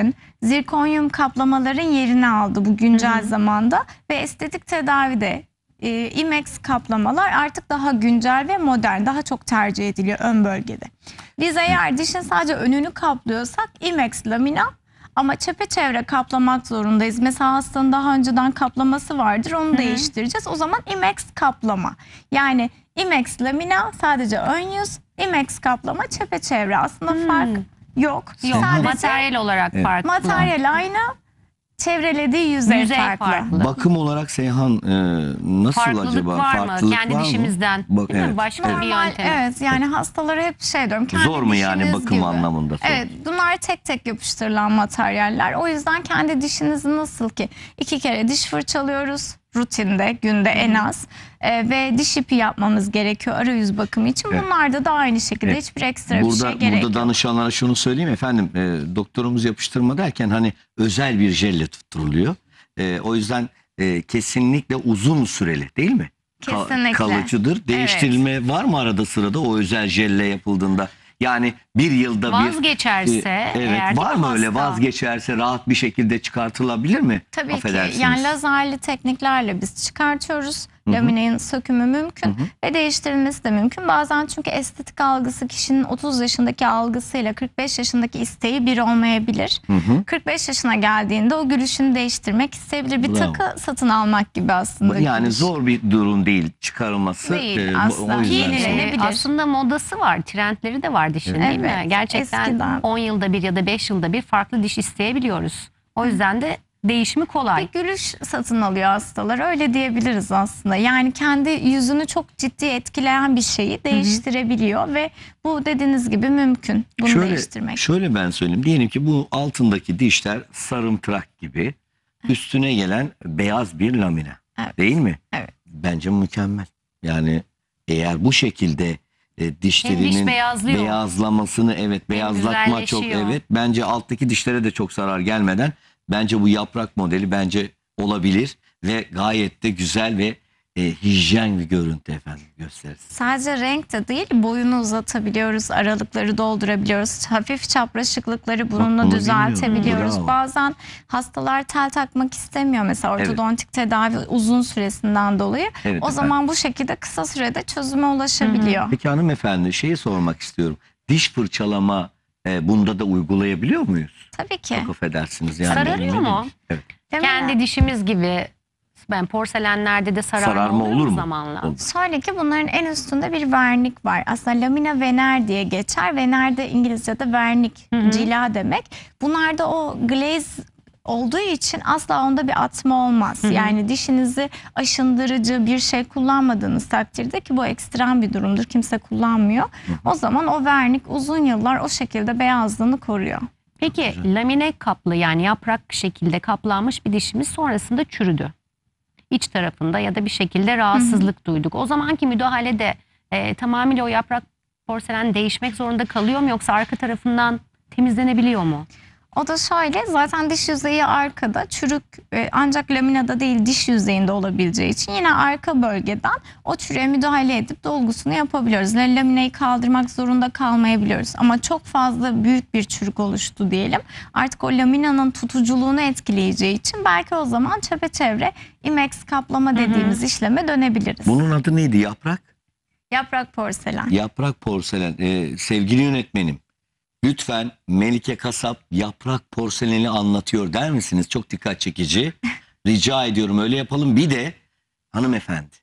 zirkonyum kaplamaların yerini aldı bu güncel zamanda ve estetik tedavide IMEX kaplamalar artık daha güncel ve modern, daha çok tercih ediliyor ön bölgede. Biz eğer dişin sadece önünü kaplıyorsak IMEX lamina, ama çepeçevre kaplamak zorundayız. Mesela hastanın daha önceden kaplaması vardır, onu değiştireceğiz. O zaman IMEX kaplama. Yani IMEX lamina sadece ön yüz, IMEX kaplama çepeçevre. Aslında fark yok. Yok, Sadece materyal olarak farklı. materyal aynı, çevrelediği yüzey farklı. Bakım olarak Seyhan nasıl Farklılık acaba? var mı? Farklılık Kendi var mı? dişimizden. Bak, Değil mi? evet. Başka bir Normal, yöntem. evet, yani hastalara hep şey diyorum. Kendi Zor mu yani dişiniz bakım gibi. anlamında? Zor. Evet, bunlar tek tek yapıştırılan materyaller. O yüzden kendi dişinizi nasıl ki 2 kere diş fırçalıyoruz rutinde, günde en az ve diş ipi yapmamız gerekiyor arayüz bakımı için. Evet. Bunlarda da aynı şekilde Evet. hiçbir ekstra bir şey gerek Burada yok. danışanlara şunu söyleyeyim efendim. Doktorumuz yapıştırma derken hani özel bir jelle tutturuluyor. O yüzden kesinlikle uzun süreli değil mi? Kesinlikle. Kalıcıdır. Değiştirilme var mı arada sırada o özel jelle yapıldığında? Yani bir yılda bir... Vazgeçerse evet, eğer var mı öyle hasta- vazgeçerse rahat bir şekilde çıkartılabilir mi? Tabii Affedersiniz. ki, yani lazerli tekniklerle biz çıkartıyoruz. Laminenin sökümü mümkün ve değiştirilmesi de mümkün. Bazen çünkü estetik algısı kişinin 30 yaşındaki algısıyla 45 yaşındaki isteği bir olmayabilir. 45 yaşına geldiğinde o gülüşünü değiştirmek isteyebilir. Bir Bravo. takı satın almak gibi aslında. Yani gülüş. zor bir durum değil çıkarılması. Değil, O asla. yüzden Yenilenebilir. zor. Aslında modası var, trendleri de var dişin değil mi? Evet, Gerçekten eskiden. 10 yılda bir ya da 5 yılda bir farklı diş isteyebiliyoruz. O yüzden de değişimi kolay. Bir gülüş satın alıyor hastalar, öyle diyebiliriz aslında. Yani kendi yüzünü çok ciddi etkileyen bir şeyi değiştirebiliyor ve bu dediğiniz gibi mümkün bunu değiştirmek. Şöyle ben söyleyeyim. Diyelim ki bu altındaki dişler sarımtırak gibi üstüne gelen beyaz bir lamine. Evet. Değil mi? Evet. Bence mükemmel. Yani eğer bu şekilde dişlerinin beyazlıyor. beyazlamasını beyazlatma çok güzelleşiyor. bence alttaki dişlere de çok zarar gelmeden bence bu yaprak modeli bence olabilir ve gayet de güzel ve hijyen bir görüntü efendim gösterir. Sadece renk de değil, boyunu uzatabiliyoruz, aralıkları doldurabiliyoruz, hafif çapraşıklıkları bununla bunu düzeltebiliyoruz. bilmiyorum. Bravo. Bazen hastalar tel takmak istemiyor mesela ortodontik tedavi uzun süresinden dolayı. Evet, O efendim. zaman bu şekilde kısa sürede çözüme ulaşabiliyor. Peki hanımefendi şeyi sormak istiyorum. Diş fırçalama bunda da uygulayabiliyor muyuz? Tabii ki. Çok affedersiniz. Yani Sararıyor mu? Evet. Kendi dişimiz gibi porselenlerde de sararma olur mu zamanla? Olur. Şöyle ki bunların en üstünde bir vernik var. Aslında lamina vener diye geçer. Vener de İngilizce'de vernik, cila demek. Bunlarda o glaze olduğu için asla onda bir atma olmaz. Yani dişinizi aşındırıcı bir şey kullanmadığınız takdirde, ki bu ekstrem bir durumdur, kimse kullanmıyor. O zaman o vernik uzun yıllar o şekilde beyazlığını koruyor. Peki lamine kaplı yani yaprak şekilde kaplanmış bir dişimiz sonrasında çürüdü. İç tarafında ya da bir şekilde rahatsızlık duyduk. O zamanki müdahalede tamamıyla o yaprak porselen değişmek zorunda kalıyor mu, yoksa arka tarafından temizlenebiliyor mu? O da şöyle, zaten diş yüzeyi arkada, çürük ancak laminada değil diş yüzeyinde olabileceği için yine arka bölgeden o çürüğe müdahale edip dolgusunu yapabiliyoruz. Lamineyi kaldırmak zorunda kalmayabiliyoruz. Ama çok fazla büyük bir çürük oluştu diyelim. Artık o laminanın tutuculuğunu etkileyeceği için belki o zaman çepeçevre IMEX kaplama dediğimiz işleme dönebiliriz. Bunun adı neydi? Yaprak? Yaprak porselen. Yaprak porselen. Sevgili yönetmenim, lütfen Melike Kasap yaprak porseleni anlatıyor der misiniz? Çok dikkat çekici. Rica ediyorum öyle yapalım. Bir de hanımefendi,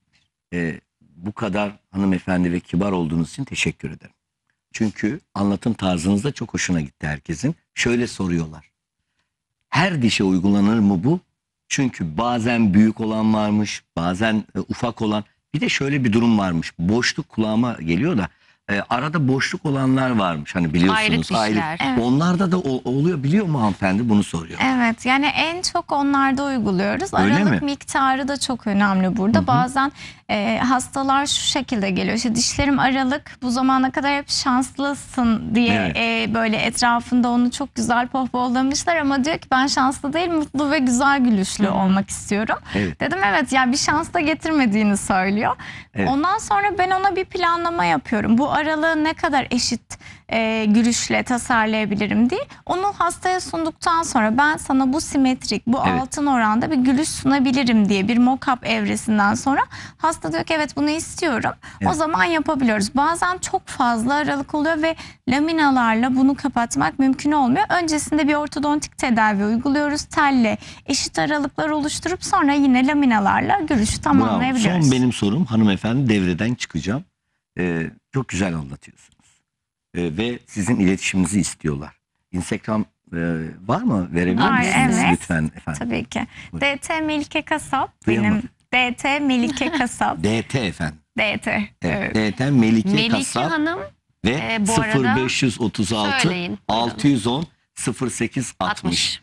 bu kadar hanımefendi ve kibar olduğunuz için teşekkür ederim. Çünkü anlatım tarzınız da çok hoşuna gitti herkesin. Şöyle soruyorlar. Her dişe uygulanır mı bu? Çünkü bazen büyük olan varmış, bazen ufak olan. Bir de şöyle bir durum varmış. Boşluk kulağıma geliyor da arada boşluk olanlar varmış. Hani biliyorsunuz. Ayrık dişler. Evet. Onlarda da oluyor, biliyor mu hanımefendi? Bunu soruyor. Evet, yani en çok onlarda uyguluyoruz. Öyle Aralık mi? miktarı da çok önemli burada. Bazen hastalar şu şekilde geliyor. İşte dişlerim aralık, bu zamana kadar hep şanslısın diye böyle etrafında onu çok güzel pohpohlamışlar ama diyor ki ben şanslı değil, mutlu ve güzel gülüşlü olmak istiyorum. Evet. Dedim evet, yani bir şans da getirmediğini söylüyor. Evet. Ondan sonra ben ona bir planlama yapıyorum. Bu bu aralığı ne kadar eşit gülüşle tasarlayabilirim diye. Onu hastaya sunduktan sonra ben sana bu simetrik, bu Evet. altın oranda bir gülüş sunabilirim diye bir mock-up evresinden sonra hasta diyor ki evet bunu istiyorum. O Evet. zaman yapabiliyoruz. Bazen çok fazla aralık oluyor ve laminalarla bunu kapatmak mümkün olmuyor. Öncesinde bir ortodontik tedavi uyguluyoruz. Telle eşit aralıklar oluşturup sonra yine laminalarla gülüşü Bravo. tamamlayabiliyoruz. Son benim sorum, hanımefendi, devreden çıkacağım. Çok güzel anlatıyorsunuz. Ve sizin iletişiminizi istiyorlar. Instagram var mı? Verebilir Var, misiniz evet. lütfen efendim? Tabii ki. DT Melike Kasap Duyamadım. benim. DT Melike Kasap. DT efendim. DT. Evet. DT Melike, Melike Kasap Hanım ve bu arada 0536 söyleyin, buyurun. 610 0860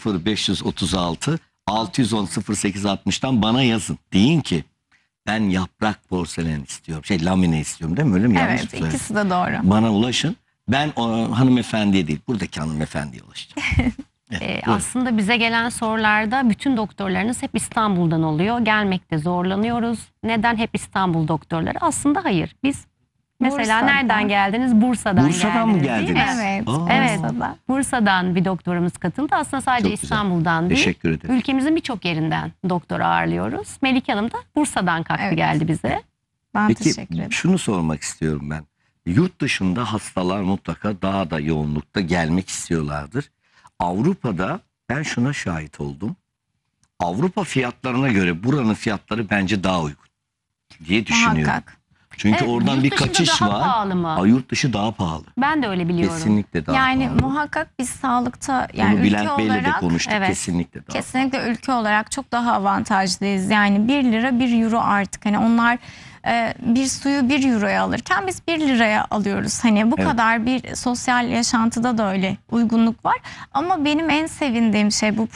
0536 610 0860'dan bana yazın. Deyin ki ben yaprak porselen istiyorum. Lamine istiyorum değil mi? Öyle mi? Yanlış mı Evet, söyledim? ikisi de doğru. Bana ulaşın. Ben o hanımefendiye değil, buradaki hanımefendiye ulaşacağım. Evet, buyurun. aslında bize gelen sorularda bütün doktorlarınız hep İstanbul'dan oluyor. Gelmekte zorlanıyoruz. Neden hep İstanbul doktorları? Aslında hayır. Biz mesela Bursa'dan. nereden geldiniz? Bursa'dan Bursa'dan mı geldiniz, değil mi? geldiniz? Evet. Aa. Evet. Bursa'da. Bursa'dan bir doktorumuz katıldı. Aslında sadece Çok güzel. İstanbul'dan değil. Teşekkür ederim. Ülkemizin birçok yerinden doktor ağırlıyoruz. Melike Hanım da Bursa'dan kalktı Evet. geldi bize. Ben Peki teşekkür ederim. şunu sormak istiyorum ben. Yurt dışında hastalar mutlaka daha da yoğunlukta gelmek istiyorlardır. Avrupa'da ben şuna şahit oldum. Avrupa fiyatlarına göre buranın fiyatları bence daha uygun diye düşünüyorum. Muhakkak. Çünkü Evet, oradan yurt bir dışında kaçış daha var. pahalı mı? Yurt dışı daha pahalı. Ben de öyle biliyorum. Kesinlikle daha Yani pahalı. muhakkak biz sağlıkta yani Bunu ülke Bülent Bey'le de olarak konuştuk. evet. Kesinlikle daha kesinlikle ülke olarak çok daha avantajlıyız. Yani 1 lira 1 euro artık. Hani onlar bir suyu 1 euroya alırken biz 1 liraya alıyoruz. Hani bu Evet. kadar bir sosyal yaşantıda da öyle uygunluk var. Ama benim en sevindiğim şey bu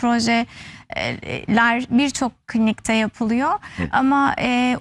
projeler birçok klinikte yapılıyor. Evet. Ama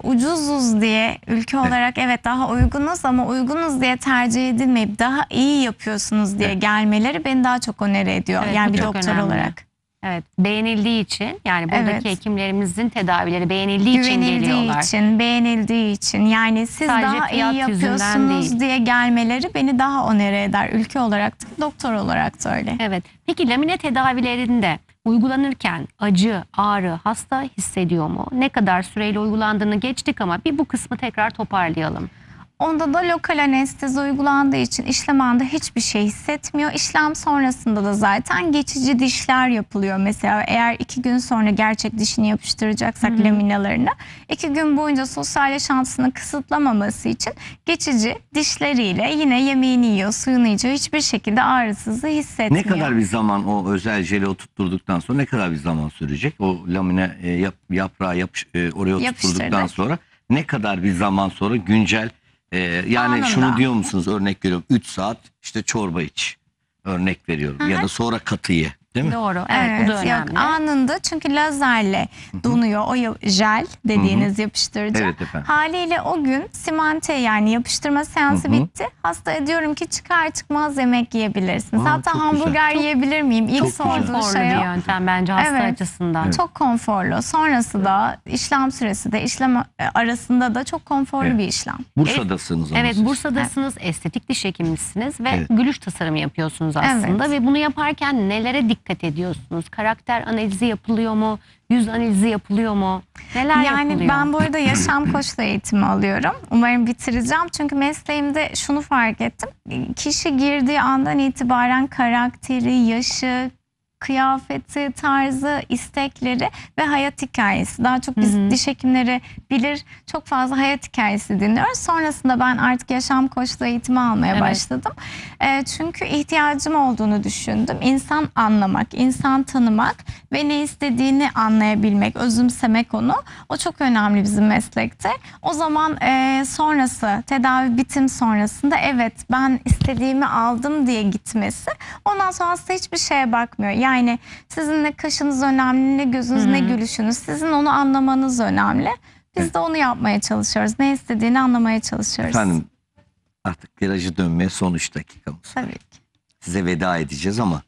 ucuzuz diye ülke olarak evet daha uygunuz ama uygunuz diye tercih edilmeyip daha iyi yapıyorsunuz diye Evet. gelmeleri beni daha çok onore ediyor. Evet, yani bu bir çok doktor önemli. olarak. Evet, beğenildiği için yani buradaki Evet. hekimlerimizin tedavileri beğenildiği için Güvenildiği geliyorlar. için, beğenildiği için yani siz Sadece daha fiyat iyi yüzünden yapıyorsunuz değil. diye gelmeleri beni daha onere eder. Ülke olarak da doktor olarak da öyle. Evet. Peki lamine tedavilerinde uygulanırken acı, ağrı hasta hissediyor mu? Ne kadar süreyle uygulandığını geçtik ama bir bu kısmı tekrar toparlayalım. Onda da lokal anestezi uygulandığı için işlem anında hiçbir şey hissetmiyor. İşlem sonrasında da zaten geçici dişler yapılıyor. Mesela eğer 2 gün sonra gerçek dişini yapıştıracaksak laminalarını 2 gün boyunca sosyal yaşantısını kısıtlamaması için geçici dişleriyle yine yemeğini yiyor, suyunu içiyor. Hiçbir şekilde ağrısızlığı Ne hissetmiyor. kadar bir zaman o özel jeli oturtturduktan sonra ne kadar bir zaman sürecek? O lamine yaprağı oraya oturtturduktan Yapıştırdık. sonra ne kadar bir zaman sonra güncel yani Anında. şunu diyor musunuz, örnek veriyorum 3 saat işte çorba iç, örnek veriyorum, ya da sonra katı ye, değil mi? Doğru. Evet, bu da önemli. Yok anında çünkü lazerle donuyor o jel dediğiniz yapıştırıcı. Evet efendim. Haliyle o gün simante yani yapıştırma seansı bitti. Hastaya diyorum ki çıkar çıkmaz yemek yiyebilirsiniz. Aa, Hatta çok hamburger yiyebilir miyim? İlk çok güzel. sorduğu Konforlu şey bir o. yöntem bence hasta Evet. açısından. Çok konforlu. Sonrası da işlem süresi de işlem arasında da çok konforlu Evet. bir işlem. Bursa'dasınız ama Evet, siz. Bursa'dasınız, estetik diş hekimisiniz ve Evet. gülüş tasarımı yapıyorsunuz aslında Evet. ve bunu yaparken nelere dikkat ediyorsunuz? Karakter analizi yapılıyor mu? Yüz analizi yapılıyor mu? Neler Yani yapılıyor? ben bu arada yaşam koçluğu eğitimi alıyorum. Umarım bitireceğim. Çünkü mesleğimde şunu fark ettim. Kişi girdiği andan itibaren karakteri, yaşı, kıyafeti, tarzı, istekleri ve hayat hikayesi. Daha çok biz diş hekimleri bilir çok fazla hayat hikayesi dinliyoruz. Sonrasında ben artık yaşam koçluğu eğitimi almaya Evet. başladım. Çünkü ihtiyacım olduğunu düşündüm. İnsan anlamak, insan tanımak ve ne istediğini anlayabilmek, özümsemek onu. O çok önemli bizim meslekte. O zaman sonrası, tedavi bitim sonrasında evet ben istediğimi aldım diye gitmesi. Ondan sonra hasta hiçbir şeye bakmıyor. Yani sizin ne kaşınız önemli, ne gözünüz, ne gülüşünüz. Sizin onu anlamanız önemli. Biz de onu yapmaya çalışıyoruz. Ne istediğini anlamaya çalışıyoruz. Efendim artık virajı dönmeye son 3 dakikamız. Tabii ki. Size veda edeceğiz ama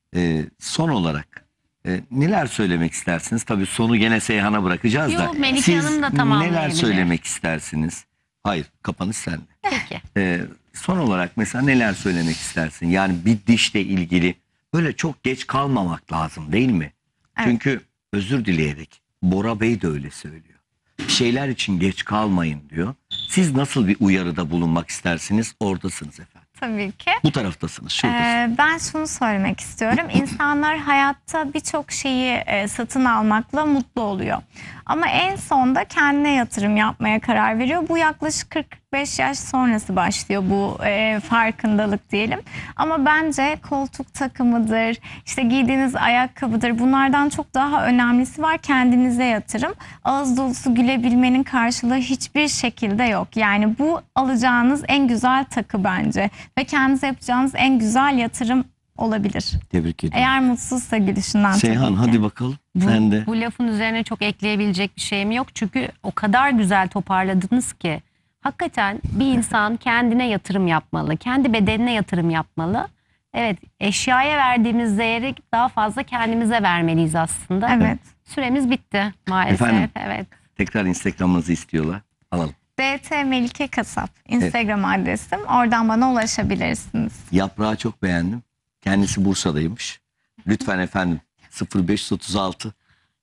son olarak neler söylemek istersiniz? Tabii sonu gene Seyhan'a bırakacağız da. Yok, Melike Siz Hanım da neler tamamlayabilir. söylemek istersiniz? Hayır, kapanış sende. Peki. Son olarak mesela neler söylemek istersin? Yani bir dişle ilgili böyle çok geç kalmamak lazım değil mi? Evet. Çünkü özür dileyerek Bora Bey de öyle söylüyor. Bir şeyler için geç kalmayın diyor. Siz nasıl bir uyarıda bulunmak istersiniz? Oradasınız efendim. Tabii ki. Bu taraftasınız, şuradasınız. Ben şunu söylemek istiyorum. İnsanlar hayatta birçok şeyi satın almakla mutlu oluyor. Ama en sonda kendine yatırım yapmaya karar veriyor. Bu yaklaşık 40-45 yaş sonrası başlıyor bu farkındalık diyelim. Ama bence koltuk takımıdır, işte giydiğiniz ayakkabıdır. Bunlardan çok daha önemlisi var, kendinize yatırım. Ağız dolusu gülebilmenin karşılığı hiçbir şekilde yok. Yani bu alacağınız en güzel takı bence. Ve kendinize yapacağınız en güzel yatırım olabilir. Tebrik ediyorum. Eğer mutsuzsa gülüşünden Seyhan tabii ki. hadi bakalım. Sen de. Bu lafın üzerine çok ekleyebilecek bir şeyim yok. Çünkü o kadar güzel toparladınız ki. Hakikaten bir insan kendine yatırım yapmalı. Kendi bedenine yatırım yapmalı. Evet, eşyaya verdiğimiz değeri daha fazla kendimize vermeliyiz aslında. Evet. Süremiz bitti maalesef. Efendim? Evet. Tekrar Instagram'ınızı istiyorlar. Alalım. DT Melike Kasap Instagram adresim. Oradan bana ulaşabilirsiniz. Yaprağı çok beğendim. Kendisi Bursa'daymış. Lütfen efendim 0536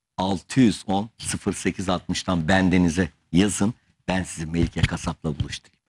610 0860'tan bendenize yazın. Ben sizi Melike Kasap'la buluşturayım.